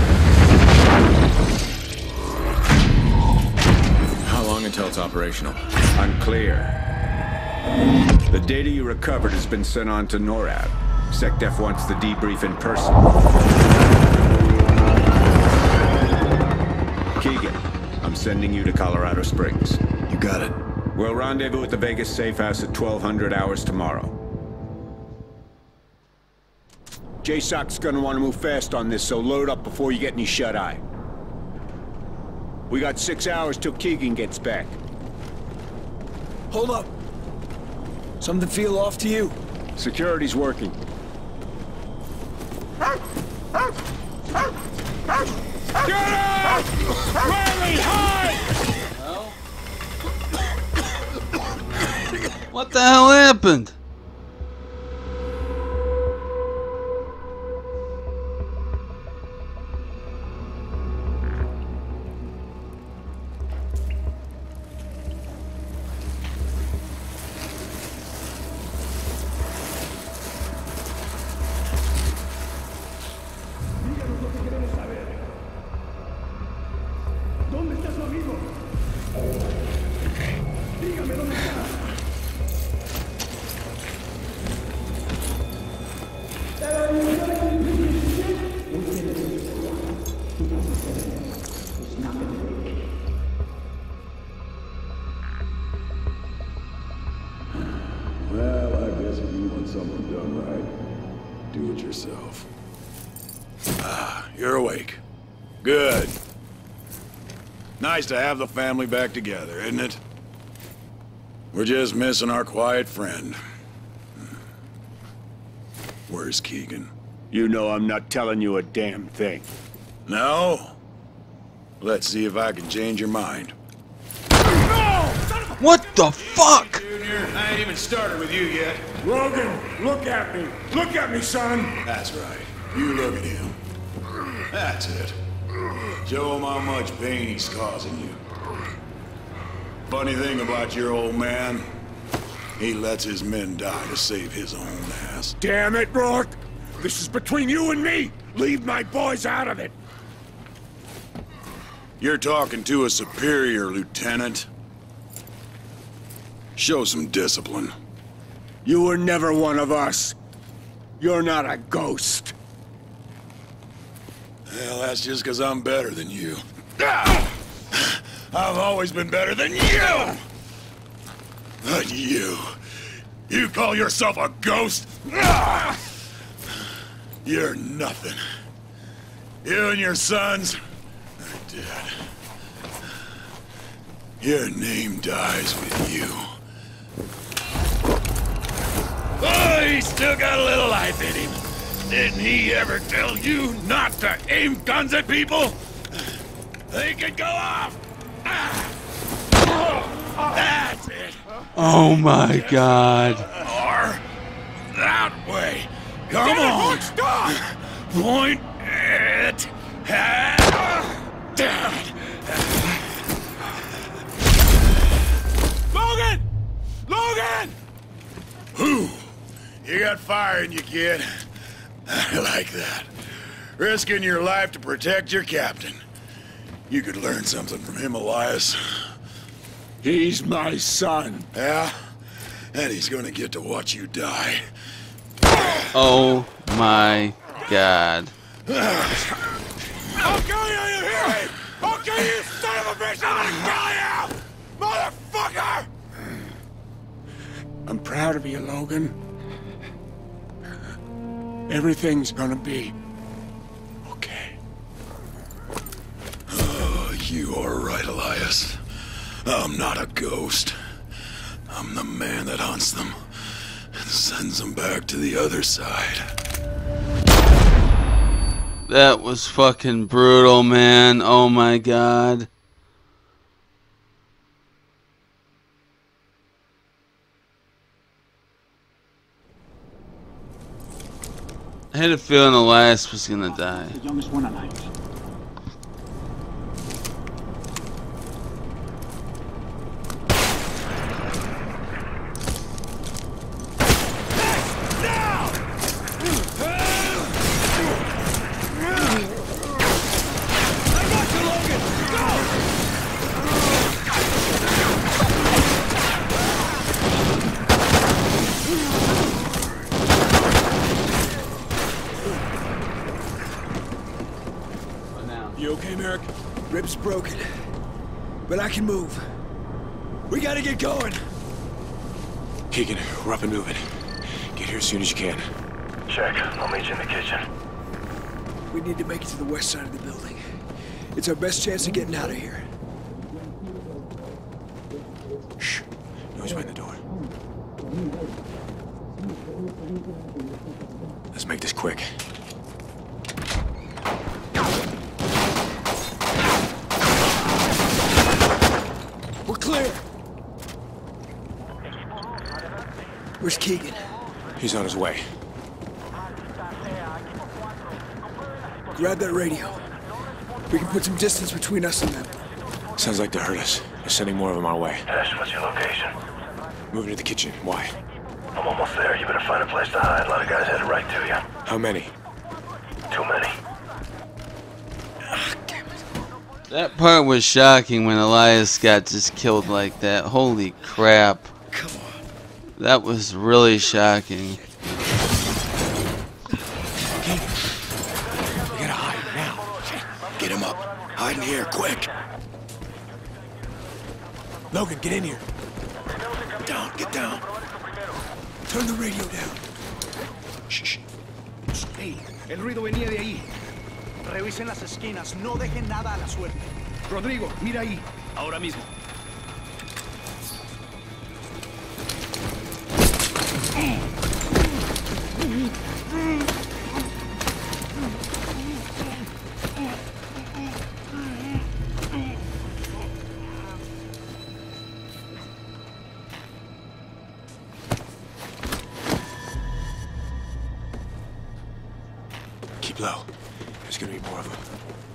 How long until it's operational? Unclear. The data you recovered has been sent on to NORAD. SecDef wants the debrief in person. Keegan, I'm sending you to Colorado Springs. You got it. We'll rendezvous at the Vegas safe house at twelve hundred hours tomorrow. J SOC's gonna want to move fast on this, so load up before you get any shut-eye. We got six hours till Keegan gets back. Hold up. Something feel off to you? Security's working. Get out! Riley, hide! What the hell happened? Well, I guess if you want something done right, do it yourself. Ah, you're awake. Good. Nice to have the family back together, isn't it? We're just missing our quiet friend. Where's Keegan? You know I'm not telling you a damn thing. No? Let's see if I can change your mind. What the fuck? Junior, I ain't even started with you yet. Logan, look at me. Look at me, son. That's right. You look at him. That's it. Show him how much pain he's causing you. Funny thing about your old man, he lets his men die to save his own ass. Damn it, Rourke. This is between you and me. Leave my boys out of it. You're talking to a superior, Lieutenant. Show some discipline. You were never one of us. You're not a ghost. Well, that's just because I'm better than you. I've always been better than you! But you... You call yourself a ghost? You're nothing. You and your sons are dead. Your name dies with you. Oh, he's still got a little life in him. Didn't he ever tell you not to aim guns at people? They could go off. That's it. Oh my god. Or that way. Come on. Stop. Point it at Dad. Logan! Logan! Whew. You got fire in you, kid. I like that. Risking your life to protect your captain. You could learn something from him, Elias. He's my son. Yeah? And he's gonna get to watch you die. Oh my god. I'll kill you, you hear me? I'll kill you, son of a bitch! I'm gonna kill you! Motherfucker! I'm proud of you, Logan. Everything's gonna be okay. Oh, you are right, Elias. I'm not a ghost. I'm the man that hunts them and sends them back to the other side. That was fucking brutal, man. Oh my god. I had a feeling Elias was gonna die. The youngest one alive. You okay, Merrick? Ribs broken, but I can move. We gotta get going. Keegan, we're up and moving. Get here as soon as you can. Check. I'll meet you in the kitchen. We need to make it to the west side of the building. It's our best chance of getting out of here. Shh. Noise behind the door. Let's make this quick. We're clear. Where's Keegan? He's on his way. Grab that radio. We can put some distance between us and them. Sounds like they heard us. They're sending more of them our way. Ash, what's your location? Moving to the kitchen. Why? I'm almost there. You better find a place to hide. A lot of guys headed right to you. How many? Too many. That part was shocking when Elias got just killed like that. Holy crap. Come on. That was really shocking. We gotta hide now. Get him up. Hide in here, quick. Logan, get in here. Down, get down. Turn the radio down. Shh. Hey, el ruido venía de ahí. Revisen las esquinas, no dejen nada a la suerte. Rodrigo, mira ahí. Ahora mismo. Keep low. There's gonna be more of them.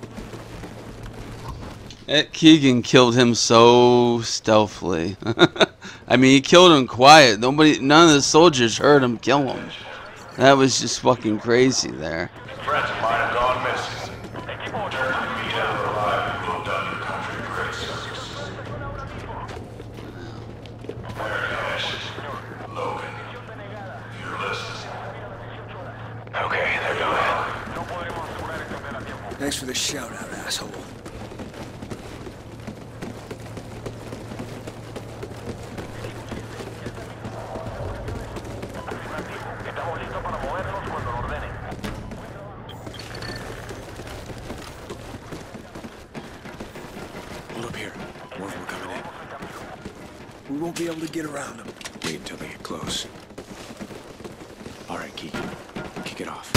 That Keegan killed him so stealthily. I mean, he killed him quiet. Nobody, none of the soldiers heard him kill him. That was just fucking crazy there. Friends of mine have gone missing. Meet out alive and will done your country a great service. Mary Ash, Logan, you're listening. Okay, they're going. Thanks for the shout out, asshole. Hold up here. More of them are coming in. We won't be able to get around them. Wait until they get close. All right, Keegan. Kick it off.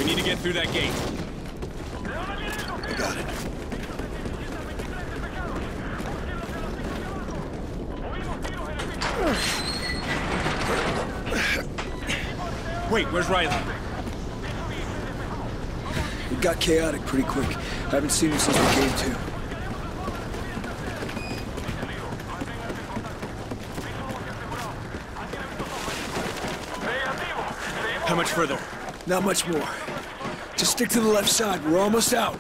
need to get through that gate. I got it. Wait, where's Riley? It got chaotic pretty quick. Haven't seen him since we came to. How much further? Not much more. Just stick to the left side. We're almost out.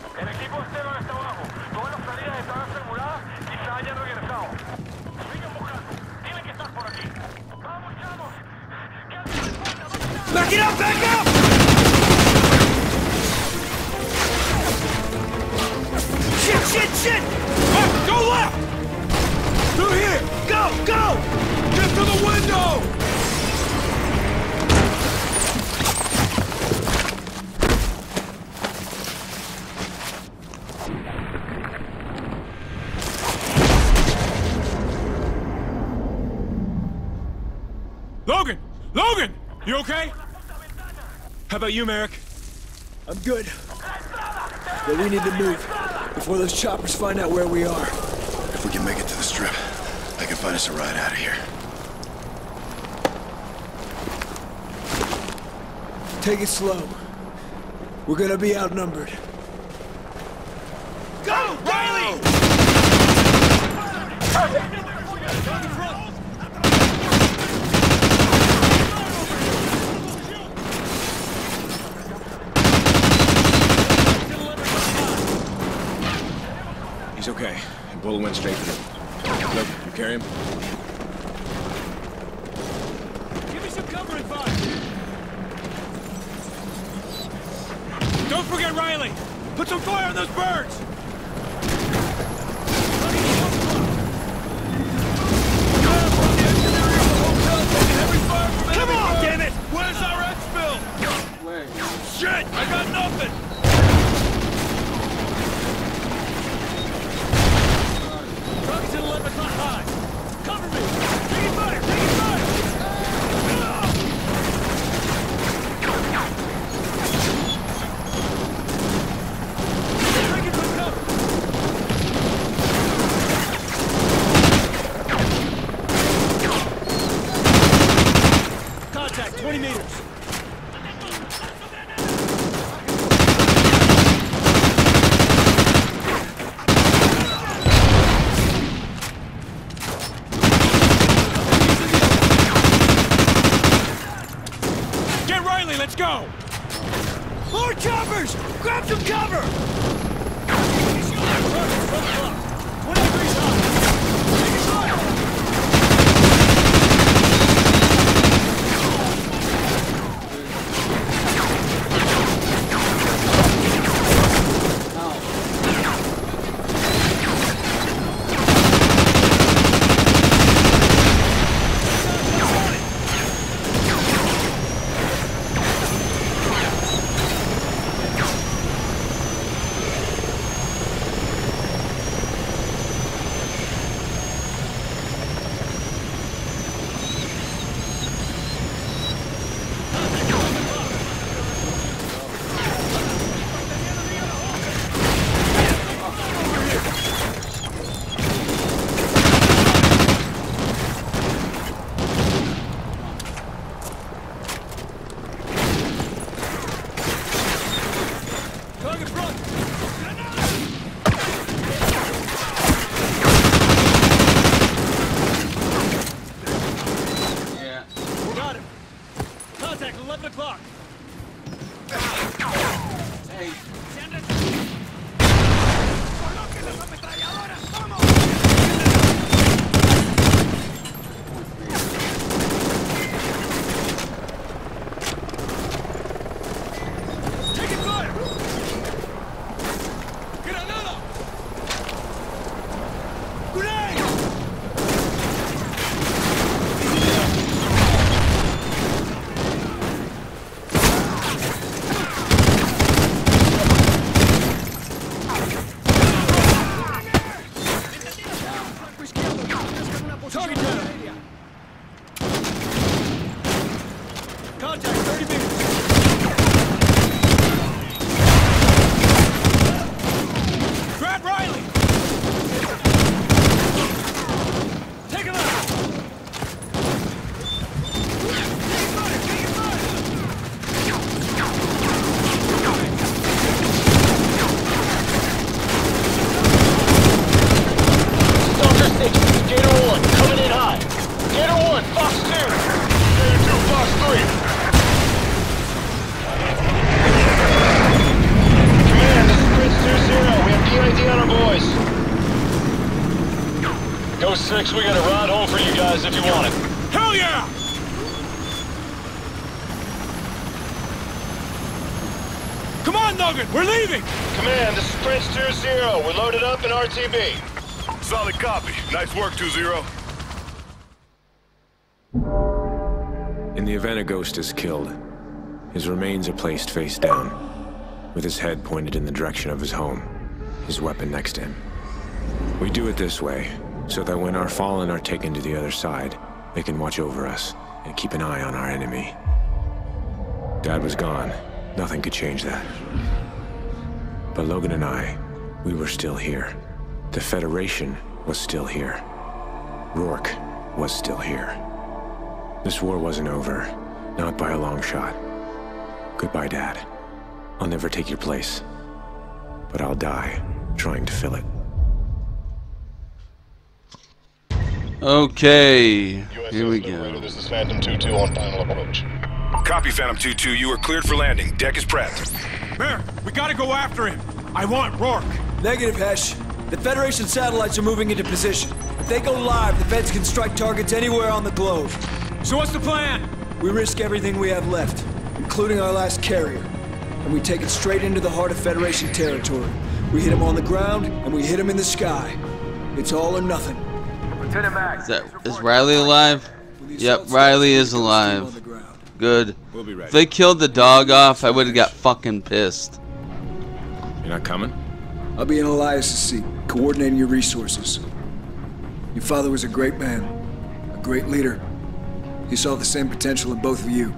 Back it up! Back up! Shit! Shit! Shit! Left! Go left! Through here! Go! Go! Get to the window! Logan! Logan! You okay? How about you, Merrick? I'm good. But we need to move before those choppers find out where we are. If we can make it to the strip, I can find us a ride out of here. Take it slow. We're gonna be outnumbered. Go! Riley! He's okay. The bullet went straight through. Look, you carry him? Give me some cover and fire! Don't forget Riley! Put some fire on those birds! Come on, damn it! Where's our exfil? Where? Shit! I got nothing! Rockets at eleven o'clock high. Cover me! Taking fire! Taking fire! Taking some cover! Contact, twenty meters. Let's go! More choppers! Grab some cover! twenty degrees high! Taking fire! Looks we got a ride home for you guys if you want it. Hell yeah! Come on, Logan, we're leaving! Command, this is Prince two zero. We're loaded up in R T B. Solid copy. Nice work, two zero. In the event a Ghost is killed, his remains are placed face down, with his head pointed in the direction of his home, his weapon next to him. We do it this way, so that when our fallen are taken to the other side, they can watch over us and keep an eye on our enemy. Dad was gone. Nothing could change that. But Logan and I, we were still here. The Federation was still here. Rourke was still here. This war wasn't over, not by a long shot. Goodbye, Dad. I'll never take your place, but I'll die trying to fill it. Okay, here we go. This is Phantom two two on final approach. Copy, Phantom two two. You are cleared for landing. Deck is prepped. Bear, we gotta go after him. I want Rourke. Negative, Hesh. The Federation satellites are moving into position. If they go live, the Feds can strike targets anywhere on the globe. So what's the plan? We risk everything we have left, including our last carrier. And we take it straight into the heart of Federation territory. We hit him on the ground, and we hit him in the sky. It's all or nothing. Lieutenant Max. Is, that, is Riley alive? Yep, Riley is alive. Good. We'll be ready. If they killed the dog off, I would have got fucking pissed. You're not coming? I'll be in Elias's seat, coordinating your resources. Your father was a great man, a great leader. He saw the same potential in both of you.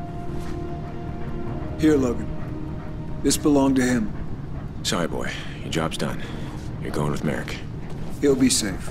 Here, Logan. This belonged to him. Sorry, boy. Your job's done. You're going with Merrick. He'll be safe.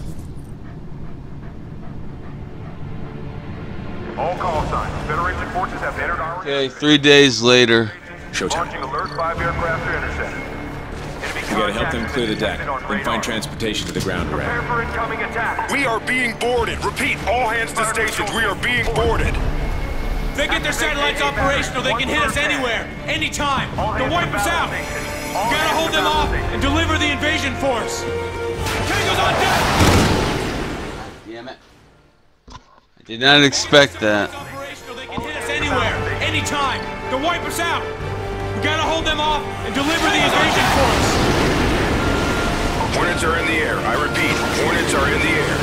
All call signs. Federation forces have entered our... Okay, three days later. Showtime. Launching alert five aircraft to intercept. We gotta help them clear the deck, then find transportation to the ground array. Prepare for incoming attack. We are being boarded. Repeat, all hands to stations. We are being boarded. If they get their satellites operational, they can hit us anywhere, anytime. They'll wipe us out. We gotta hold them off and deliver the invasion force. Tango's on deck! Damn it. I did not expect that. They can hit us anywhere, anytime. They'll wipe us out. We gotta hold them off and deliver the invasion force. Hornets are in the air. I repeat, Hornets are in the air.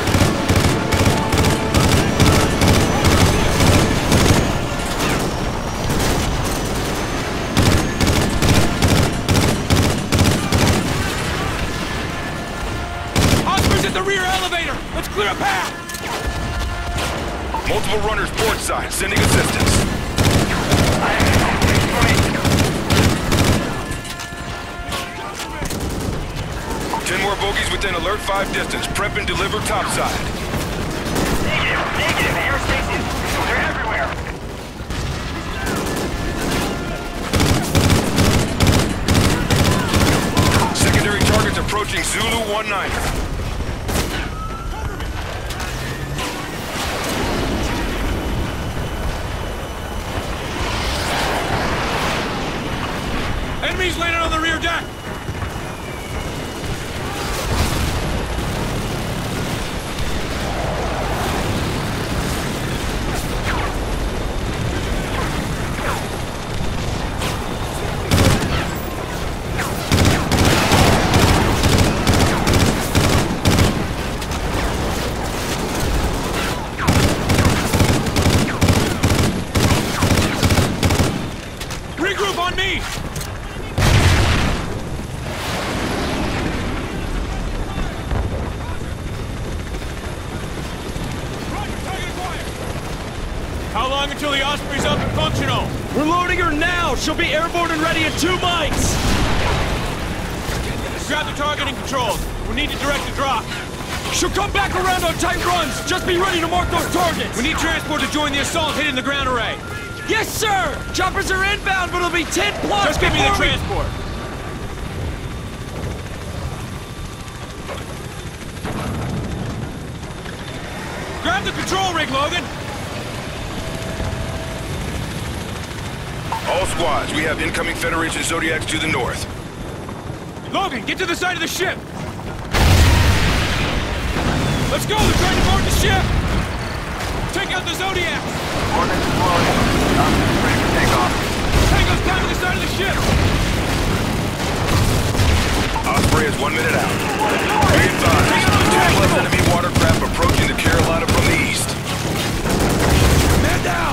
Osprey's at the rear elevator. Let's clear a path. Multiple runners port side, sending assistance. Ten more bogies within alert five distance. Prep and deliver topside. Negative, negative. Air stations. They're everywhere. Secondary targets approaching Zulu one niner. Enemies landed on the rear deck. Regroup on me! How long until the Osprey's up and functional? We're loading her now! She'll be airborne and ready in two mics! Grab the targeting controls. We need to direct the drop. She'll come back around on tight runs! Just be ready to mark those targets! We need transport to join the assault hitting the ground array. Yes, sir! Choppers are inbound, but it'll be ten plus Just give me the before we- transport. Grab the control rig, Logan! All squads, we have incoming Federation Zodiacs to the north. Logan, get to the side of the ship! Let's go! They're trying to board ship! Take out the Zodiac! Coordinates exploding. Optimus ready for takeoff. Tango's down to the side of the ship! Osprey is one minute out. Be advised, two plus enemy watercraft approaching the Carolina from the east. Man down!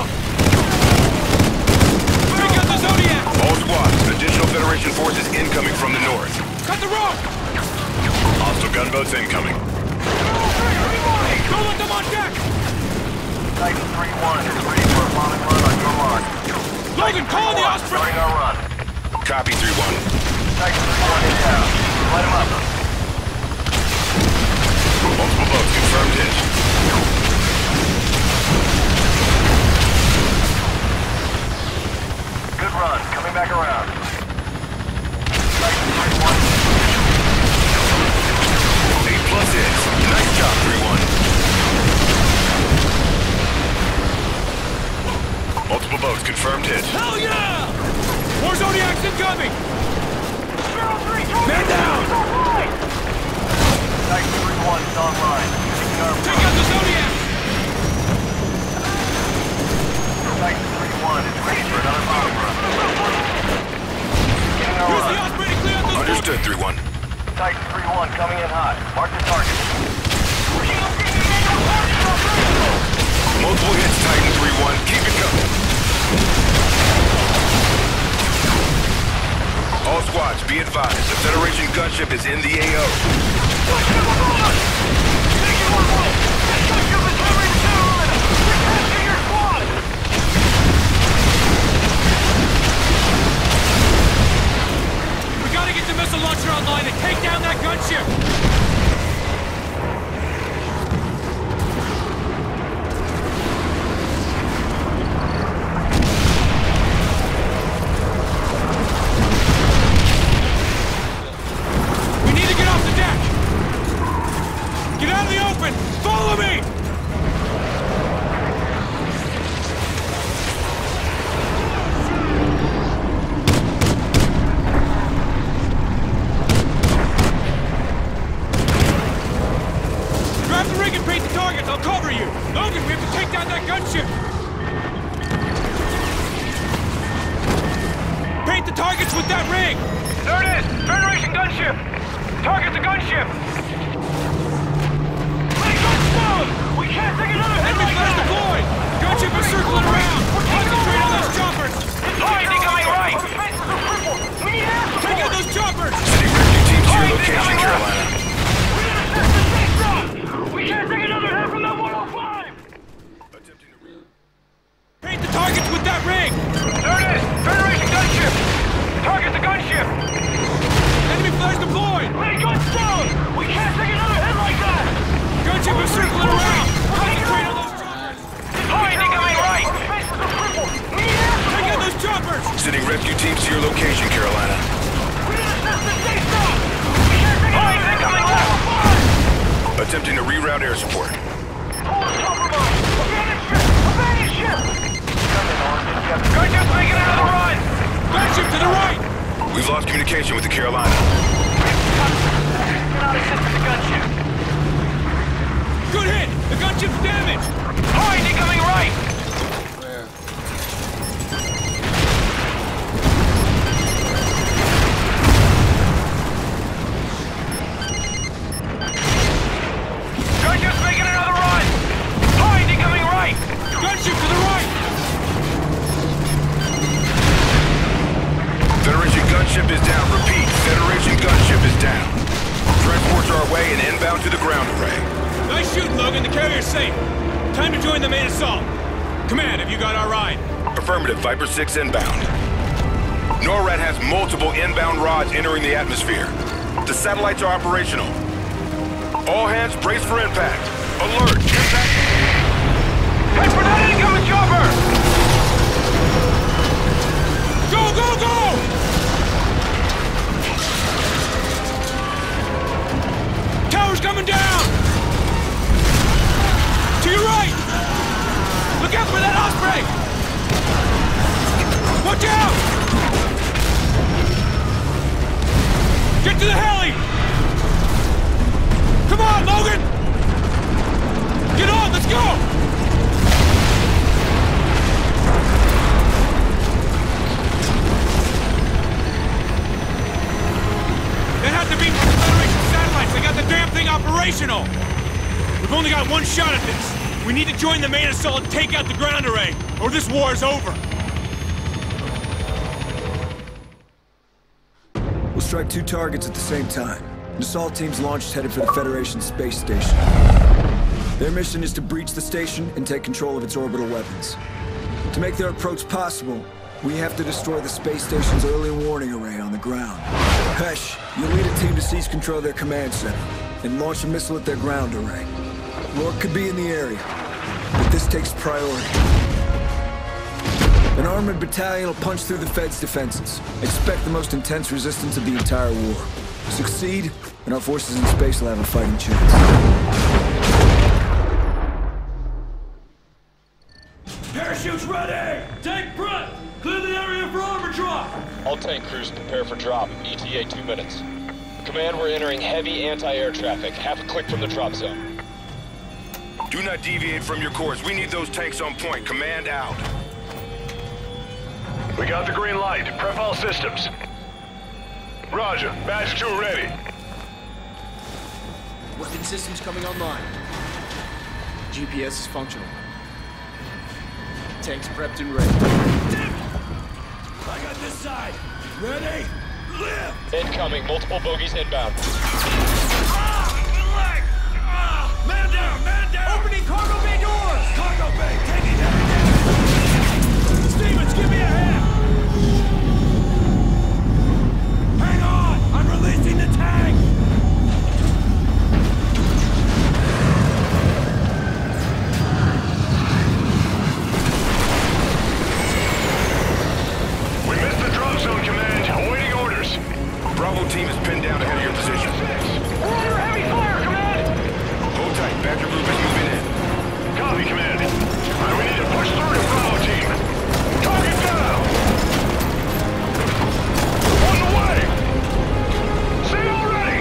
Take out the Zodiac! All squads, additional Federation forces incoming from the north. Cut the rope! Hostile gunboats incoming. Don't let them on deck! Titan three one is ready for a bombing run on your mark. Logan, call on the Osprey! Starting our run. Copy three one. Titan three one is down. Light him up. Multiple boats confirmed hit. Good run. Coming back around. Titan three one. Eight plus hits. Nice job, three one. Multiple boats confirmed hit. Hell yeah! More Zodiacs incoming! Man down! Titan three one is online. Take out the Zodiac! Titan three one is ready for another bombing run. Getting our Use the run. Osprey to clear out those Understood, three one. Titan three one coming in hot. Mark the target. Multiple hits, Titan three one. Keep it coming. All squads, be advised. The Federation gunship is in the A O. We gotta get the missile launcher online and take down that gunship! We need to get off the deck! Get out of the open! Follow me! Grab the rig and paint the targets, I'll cover you! Logan, we have to take down that gunship! Paint the targets with that rig! There it is! Federation gunship! Target the gunship! Make us down! We can't take another hit Enemy like flash that! deployed! Gunship is circling around! Concentrate on those choppers! Target incoming right! We need air support! Take out those choppers! Sending rescue teams to your location, Carolina. We can't take another hit from that one oh five! Paint the targets with that rig! There it is! Federation gunship! Target the gunship! Enemy flash deployed! Make us down! We can't take another hit like that! Gunship is circling around! Concentrate on those choppers! Target incoming right! We need air support! Take out those choppers! Sending rescue teams to your location, Carolina. We need assistance! Stay strong! We can't take another hit incoming left! Attempting to reroute air support. Hold compromise! Abandoned ship! Abandoned ship! Gunship's making another run! Gunship to the right! We've lost communication with the Carolina. Cannot assist with the gunship. Good hit! The gunship's damaged! Point incoming right! Where? Gunship's making another run! Point incoming right! Gunship to the right! Federation gunship is down. Repeat, Federation gunship is down. Transports are away and inbound to the ground array. Nice shooting, Logan. The carrier's safe. Time to join the main assault. Command, have you got our ride? Affirmative, Viper six inbound. NORAD has multiple inbound rods entering the atmosphere. The satellites are operational. All hands brace for impact. Alert! Impact! Head for that incoming chopper! Go, go, go! Tower's coming down! To your right! Look out for that Osprey! Watch out! Get to the heli! Come on, Logan! Get on! Let's go! That had to be from the Federation satellites. They got the damn thing operational. We've only got one shot at this. We need to join the main assault and take out the ground array, or this war is over. We'll strike two targets at the same time. An assault team's launched headed for the Federation space station. Their mission is to breach the station and take control of its orbital weapons. To make their approach possible, we have to destroy the space station's early warning array on the ground. Hesh, you'll lead a team to seize control of their command center and launch a missile at their ground array. Rourke could be in the area, but this takes priority. An armored battalion will punch through the Fed's defenses. Expect the most intense resistance of the entire war. Succeed, and our forces in space will have a fighting chance. Parachutes ready! Tank prep! Clear the area for armor drop! All tank crews prepare for drop. E T A two minutes. Command, we're entering heavy anti-air traffic. Half a click from the drop zone. Do not deviate from your course. We need those tanks on point. Command out. We got the green light. Prep all systems. Roger. Batch two ready. Weapon systems coming online. G P S is functional. Tanks prepped and ready. Damn it! I got this side. Ready? Lift! Incoming. Multiple bogies inbound. Ah! Leg! Ah! Man down! Man down! Opening cargo bay doors! Cargo bay! Taking down! Stevens, give me a hand! Hang on! I'm releasing the tank! We missed the drop zone, Command. Awaiting orders. Bravo team is pinned down ahead of your position. We're under heavy fire, Command! Hold tight. Badger group is moving in. Copy, Command. All right, we need to push through to Bravo team. Target down! On the way! Sail ready!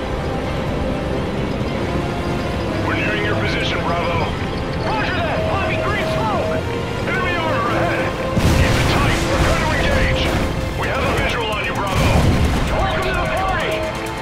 We're nearing your position, Bravo. Roger that! Popping green smoke! Enemy armor ahead! Keep it tight. We're going to engage. We have a visual on you, Bravo. Welcome to the party!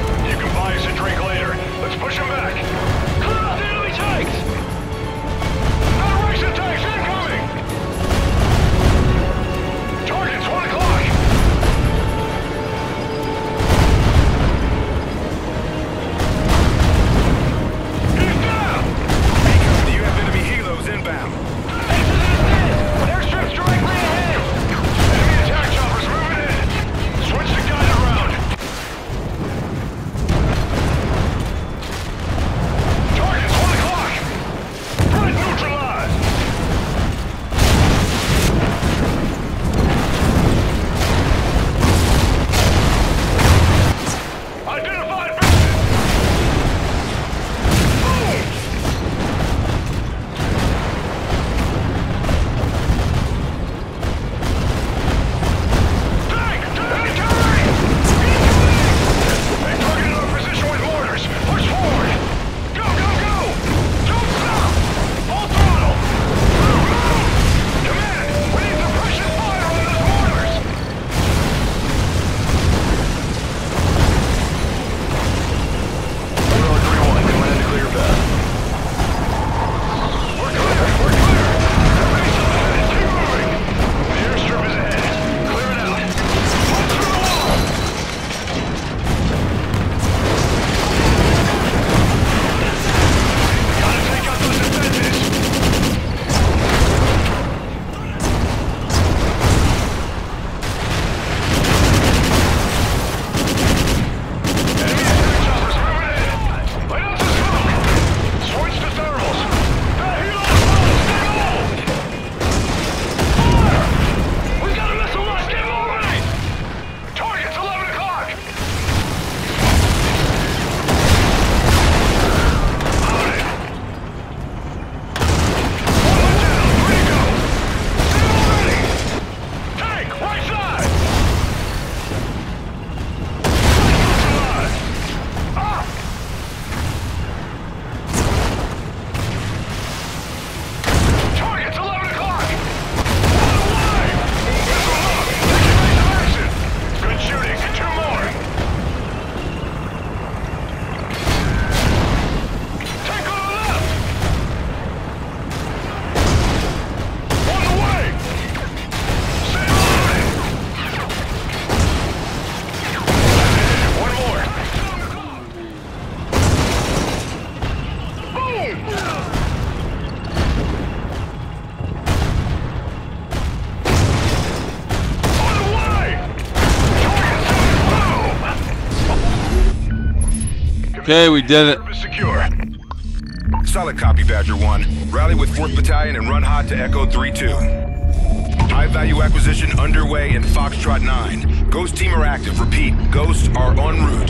Okay, we did it. Secure. Solid copy, Badger one. Rally with fourth Battalion and run hot to Echo three two. High-value acquisition underway in Foxtrot nine. Ghost team are active. Repeat, Ghosts are en route.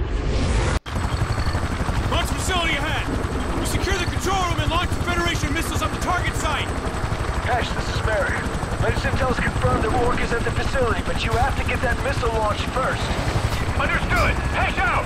Launch facility ahead. We secure the control room and launch the Federation missiles on the target site. Hash, this is Merrick. Latest intel's confirmed that Rourke is at the facility, but you have to get that missile launched first. Understood. Hash out!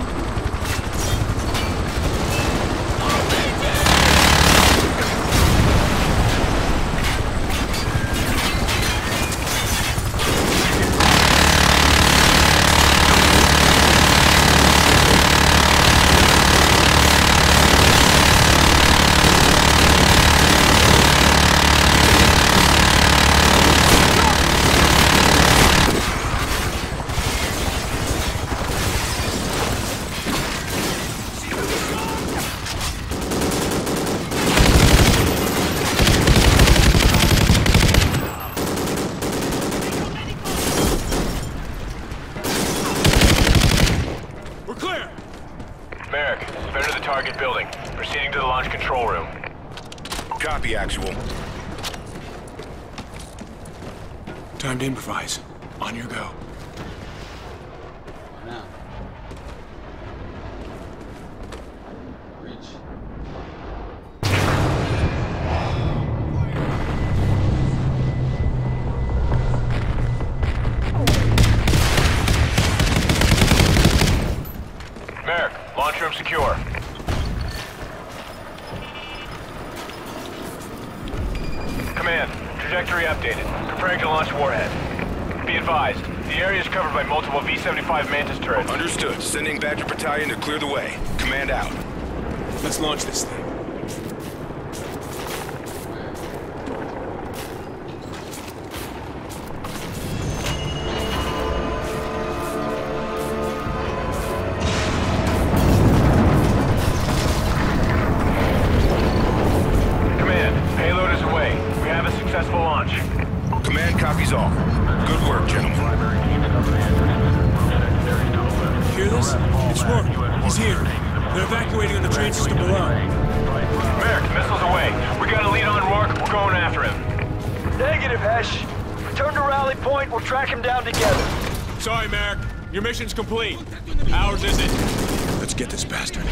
Building. Proceeding to the launch control room. Copy, actual. Time to improvise. On your go. Now. Reach. Merrick, launch room secure. Command, trajectory updated. Preparing to launch warhead. Be advised, the area is covered by multiple V seventy-five Mantis turrets. Understood. Sending Badger Battalion to clear the way. Command out. Let's launch this thing. Copies all. Good work, gentlemen. Hear this? It's Rourke. He's here. They're evacuating on the train system below. Merrick, missiles away. We got a lead on Rourke. We're going after him. Negative, Hesh. Return to rally point. We'll track him down together. Sorry, Merrick. Your mission's complete. Ours isn't. Let's get this bastard.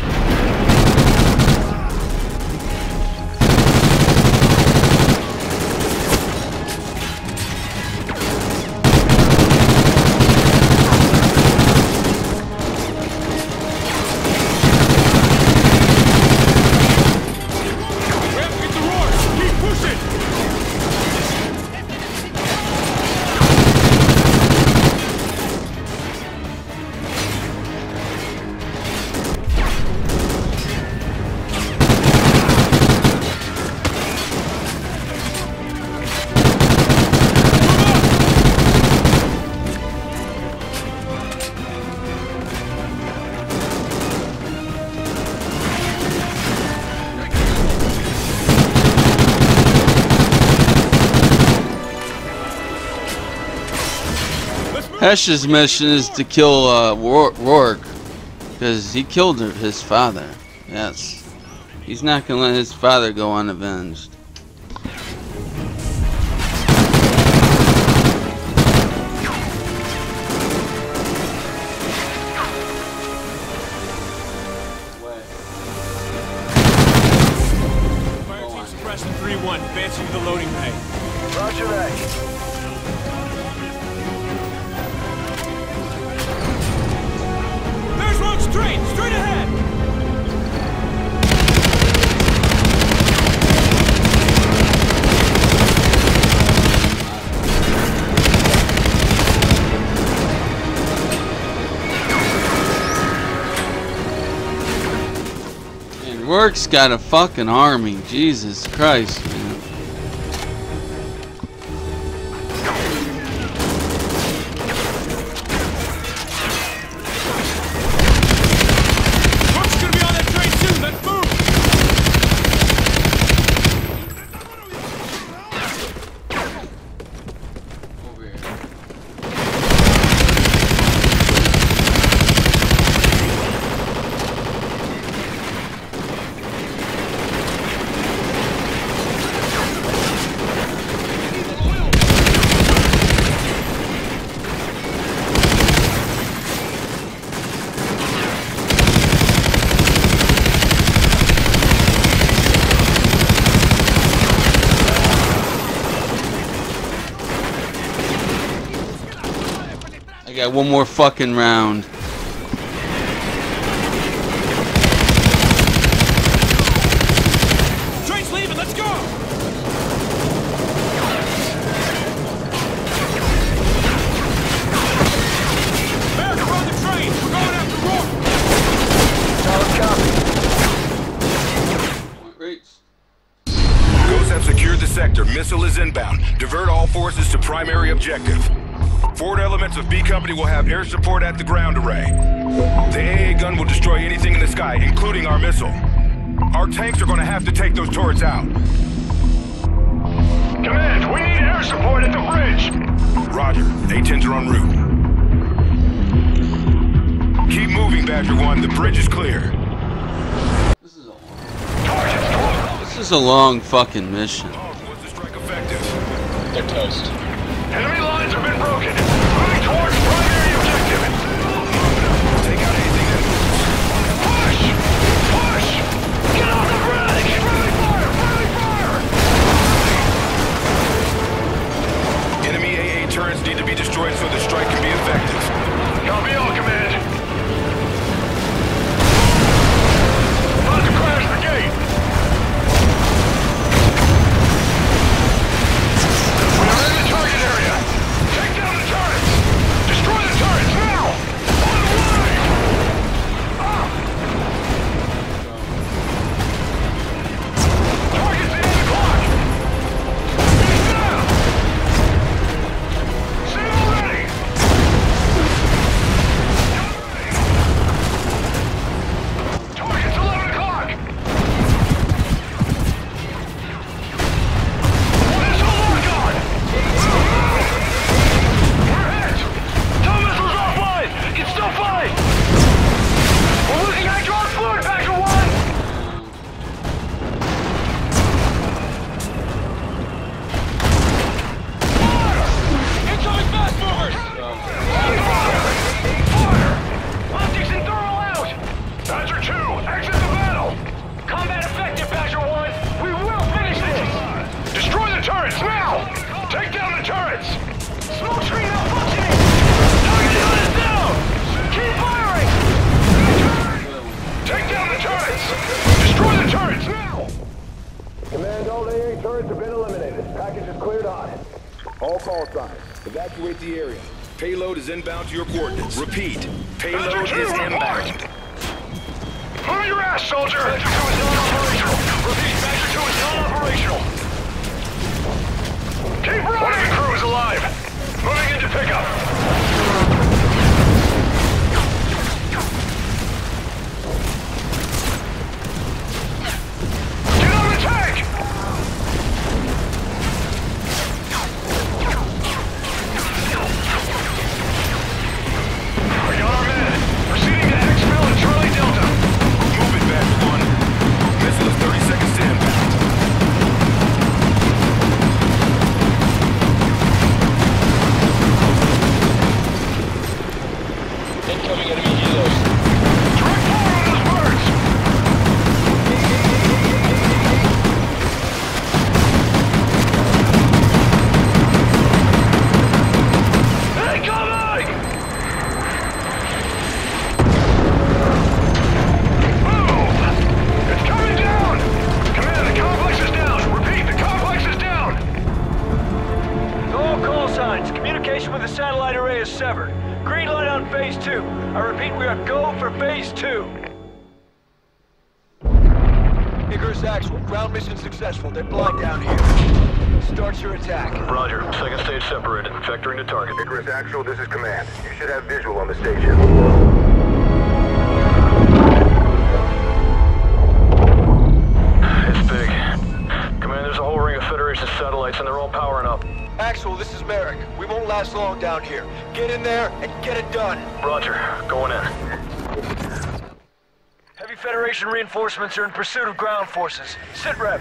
Hesh's mission is to kill uh, Rourke, because he killed his father. Yes. He's not going to let his father go unavenged. Fire team suppressing three one, advancing to the loading bay. Roger that. Straight! Straight ahead! And Rourke's got a fucking army. Jesus Christ, man. I got one more fucking round. Train's leaving, let's go! Merrick, we're on the train! We're going after Rourke! Solid copy. Ghosts have secured the sector. Missile is inbound. Divert all forces to primary objective. Forward elements of B Company will have air support at the ground array. The A A gun will destroy anything in the sky, including our missile. Our tanks are going to have to take those turrets out. Command, we need air support at the bridge. Roger. A tens are en route. Keep moving, Badger one. The bridge is clear. This is a long fucking mission. Was the strike effective? They're toast. Enemy lines have been broken. Moving towards primary objective. Take out anything that moves. Push! Push! Get off the bridge! Friendly fire! Friendly fire! Enemy A A turrets need to be destroyed so the strike can be effective. Copy all, Command. About to crash the gate. We are in the target area. Take down the turrets. Destroy the turrets now. On the way. Ah. Target's in the clock. He's down. Sail ready. Target's eleven o'clock! Missile lock on! We're hit! Two missiles offline! Can still fight! We're losing hydraulic fluid, Badger one! Fire! Incoming fast movers! Fire! Fire! Optics and thermal out! Badger two, exit the battle! Combat effective, Badger one! We will finish this! Destroy the turrets, now! Take down the turrets! Smoke screen malfunctioning! Target unit down! Keep firing! Take down the turrets! Destroy the turrets, now! Command, all A A turrets have been eliminated. Package is cleared on. All call signs. Evacuate the area. Payload is inbound to your coordinates. Repeat. Payload Badger two, is report. inbound. Move your ass, soldier! Badger two is non-operational. Repeat, Badger two is non-operational. Keep running! One of the crew is alive. Moving into pickup. Get on the tank! We got our men. Proceeding to exfil and Charlie Delta. Move it, Badger one. Missile is thirty seconds to inbound. Incoming enemy helos. Direct fire on those birds! Incoming! Move! It's coming down! Command, the complex is down! Repeat, the complex is down! All call signs. Communication with the satellite array is severed. Green light on phase two. I repeat, we are go for phase two. Icarus Actual, ground mission successful. They're blind down here. Start your attack. Roger. Second stage separated. Vectoring to target. Icarus Actual, this is Command. You should have visual on the station. It's big. Command, there's a whole ring of Federation satellites and they're all powering up. Actual, this is Merrick. We won't last long down here. Get in there and get it done. Roger. Going in. Heavy Federation reinforcements are in pursuit of ground forces. Sit rep.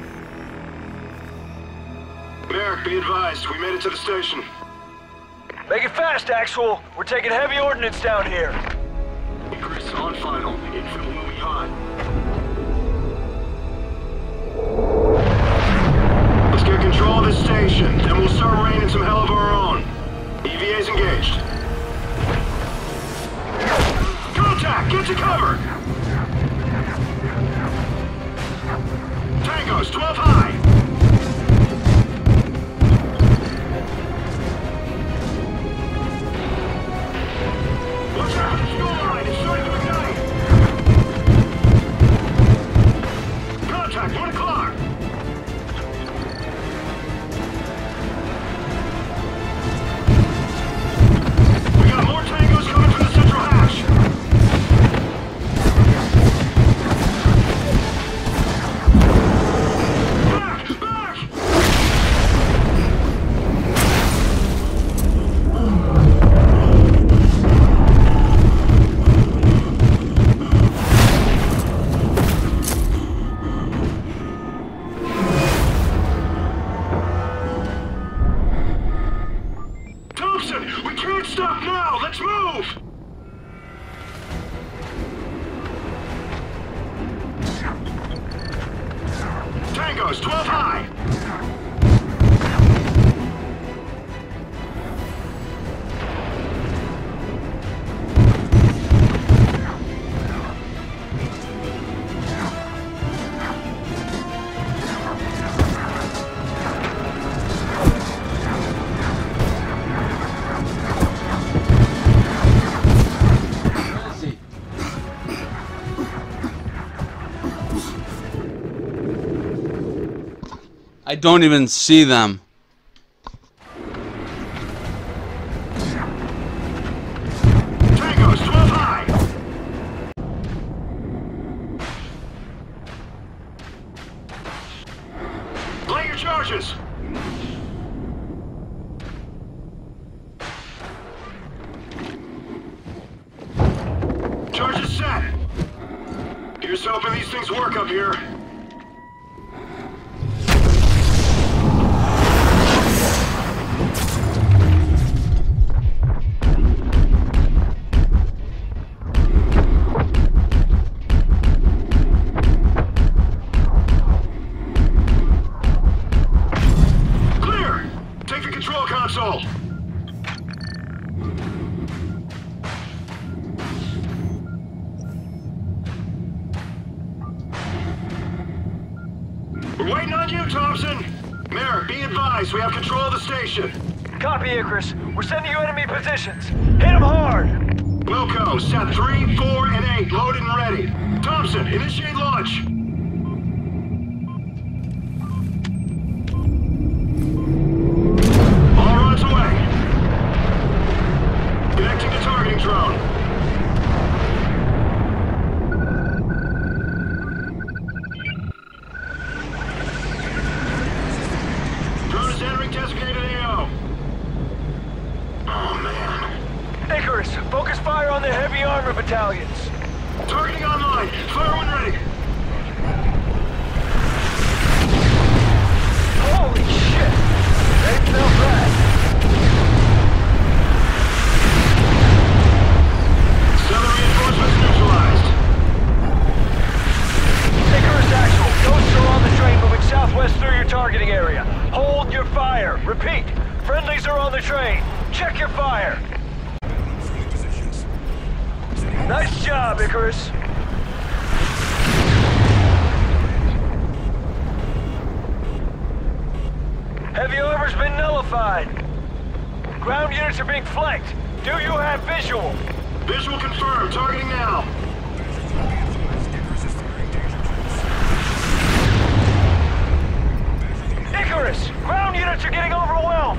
Merrick, be advised. We made it to the station. Make it fast, Actual. We're taking heavy ordnance down here. Icarus, on final. Infill moving hot. Let's get control of this station, then we'll start raining some hell of our own. E V A's engaged. Talk now! Let's move! Tango's twelve high! I don't even see them. Tango's twelve high! Lay your charges! Charges set! Here's hoping these things work up here. Console. We're waiting on you, Thompson. Merrick, be advised, we have control of the station. Copy, Icarus. We're sending you enemy positions. Hit them hard! Wilco, set three, four, and eight, loaded and ready. Thompson, initiate launch. Drone. Drone is entering designated A O. Oh, man. Icarus, focus fire on the heavy armor battalions. Targeting online. Fire when ready. Holy shit! They felt bad. Reinforcements neutralized. Icarus Actual, ghosts are on the train moving southwest through your targeting area. Hold your fire. Repeat, friendlies are on the train. Check your fire. Nice job, Icarus. Heavy armor's been nullified. Ground units are being flanked. Do you have visual? Visual confirmed. Targeting now. Icarus! Ground units are getting overwhelmed!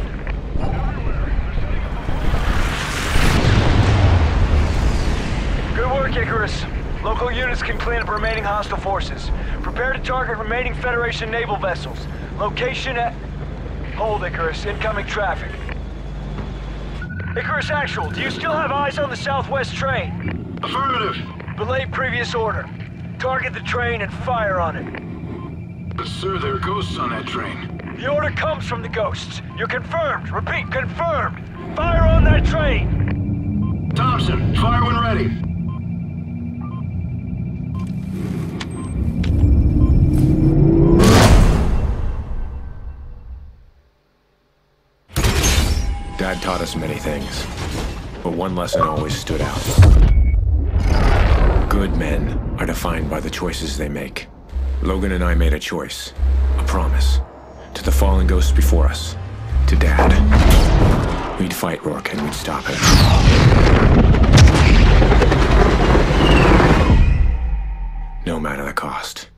Good work, Icarus. Local units can clean up remaining hostile forces. Prepare to target remaining Federation naval vessels. Location at... Hold, Icarus. Incoming traffic. Icarus Actual, do you still have eyes on the southwest train? Affirmative. Belay previous order. Target the train and fire on it. But sir, there are ghosts on that train. The order comes from the ghosts. You're confirmed. Repeat, confirmed. Fire on that train! Thompson, fire when ready. Dad taught us many things, but one lesson always stood out. Good men are defined by the choices they make. Logan and I made a choice, a promise, to the fallen ghosts before us, to Dad. We'd fight Rourke and we'd stop him. No matter the cost.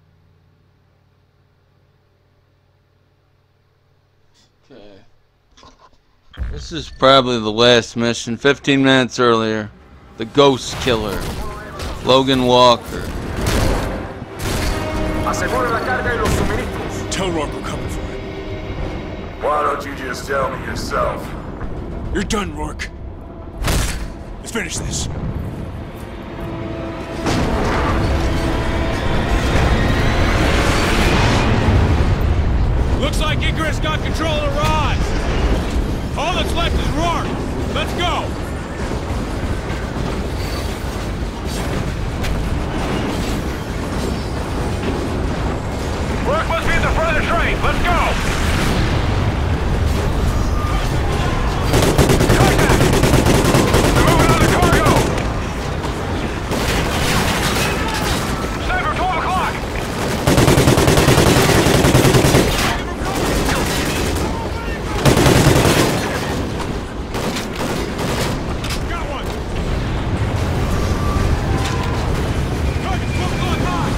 This is probably the last mission. fifteen minutes earlier. The Ghost Killer. Logan Walker. Tell Rourke we're coming for him. Why don't you just tell me yourself? You're done, Rourke. Let's finish this. Looks like Icarus got control of the rods. All that's left is Rourke. Let's go! Rourke must be at the front of the train. Let's go! Contact! They're moving on the cargo! Sniper, twelve o'clock! Got one! Target smoke on high!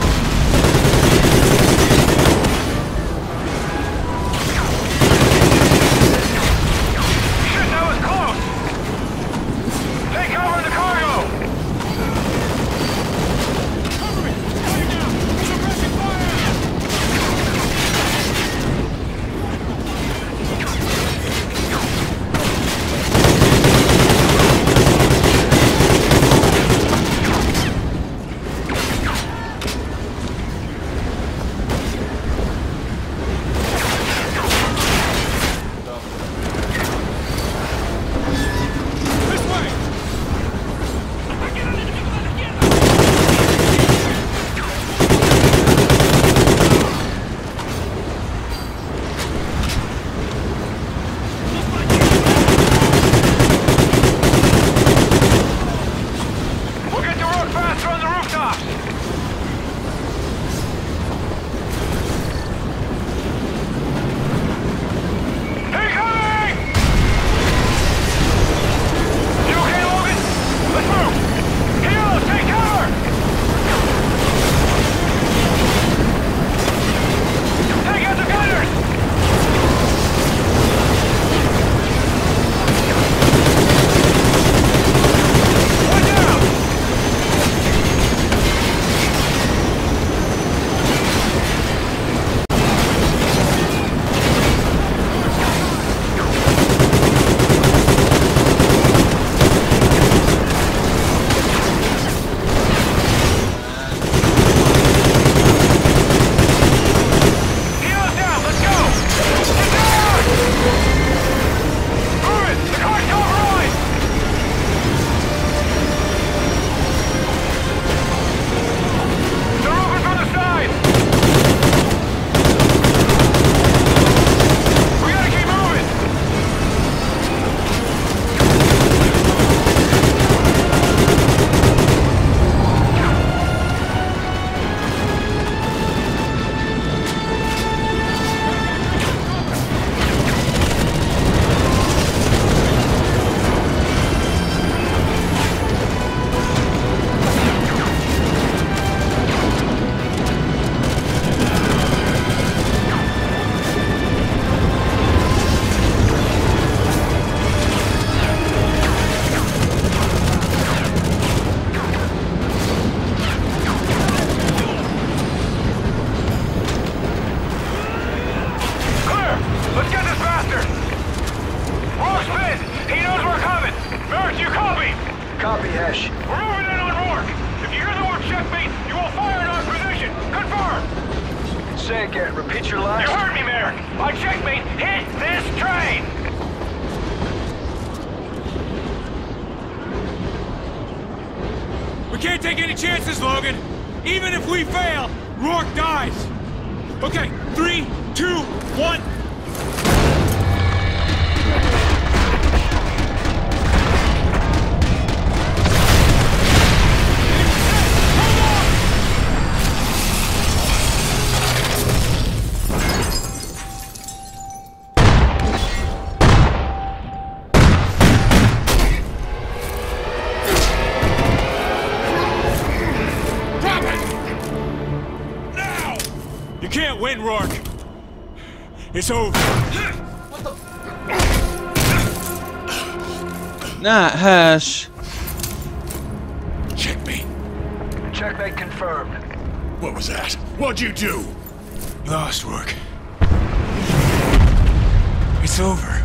Shit, that was close! Take cover in the cargo! Cover me! Fire down! Suppressing fire! This way! We'll get to Rourke faster on the rooftops! Incoming! You okay, Logan? Let's move! Heroes, take cover! Take out the gunners! One down! Heroes down, let's go! Get down! Move it! The car's compromised! They're moving from the side! We gotta keep moving! Clear! Let's get this bastard! Rourke's pinned! He knows we're coming! Merritt, you copy? Copy, Hesh. We're moving in on Rourke! If you hear the word checkmate, you will fire in our position! Confirm! Say again. Repeat your last. You heard me, Merritt! My checkmate hit this train! We can't take any chances, Logan! Even if we fail, Rourke dies! Okay, three, two, one... Drop it! Now! You can't win, Rourke! It's over. Nah, Hash. Checkmate. Checkmate confirmed. What was that? What'd you do? Lost, Rourke. It's over.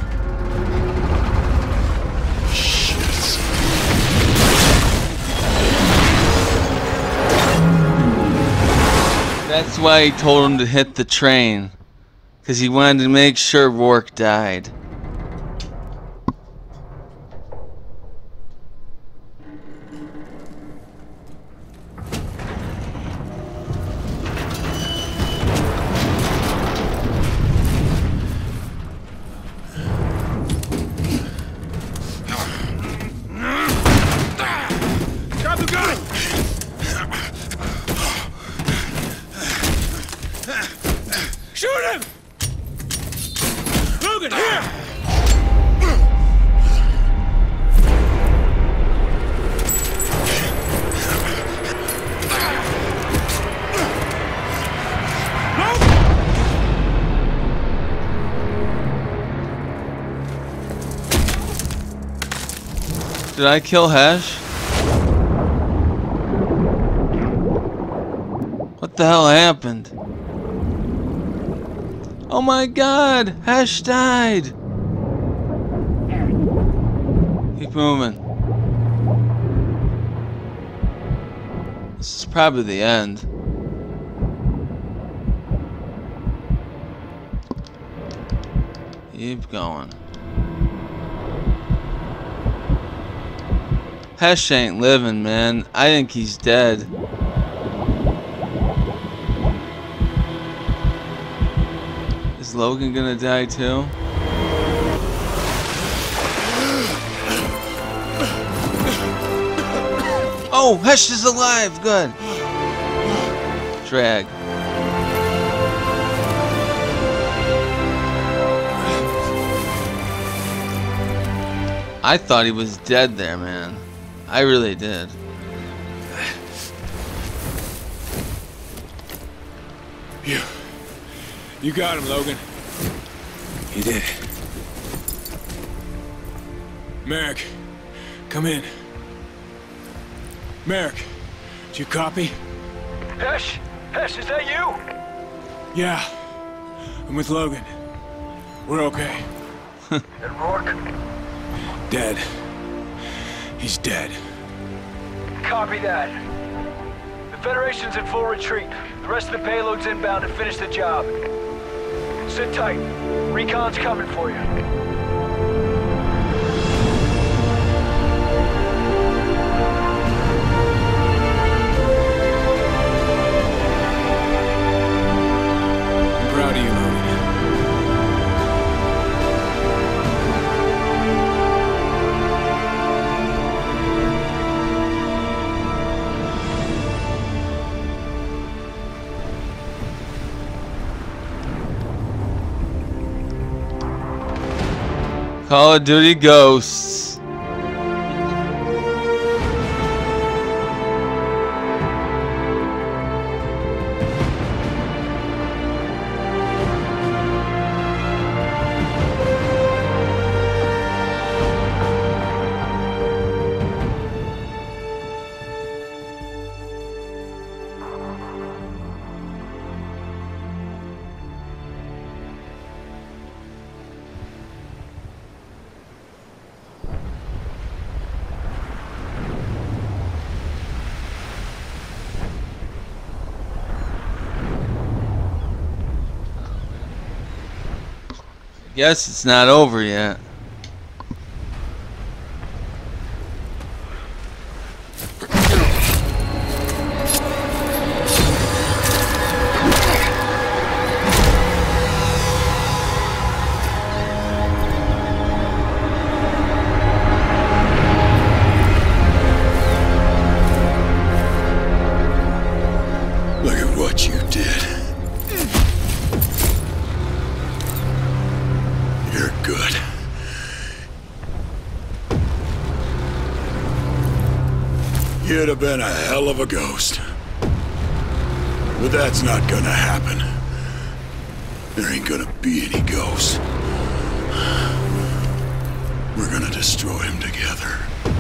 That's why he told him to hit the train. Because he wanted to make sure Rourke died. Grab the gun! Shoot him! Logan, here! Did I kill Hesh? What the hell happened? Oh my god! Hesh died! Keep moving. This is probably the end. Keep going. Hesh ain't living, man. I think he's dead. Is Logan gonna die too? Oh, Hesh is alive! Good. Drag. I thought he was dead there, man. I really did. You... You got him, Logan. He did. Merrick, come in. Merrick, do you copy? Hesh? Hesh, is that you? Yeah. I'm with Logan. We're okay. And Rourke? Dead. He's dead. Copy that. The Federation's in full retreat. The rest of the payload's inbound to finish the job. Sit tight. Recon's coming for you. I'm proud of you, Logan. Call of Duty Ghosts. Guess it's not over yet. Look at what you did. You're good. You'd have been a hell of a ghost. But that's not gonna happen. There ain't gonna be any ghosts. We're gonna destroy him together.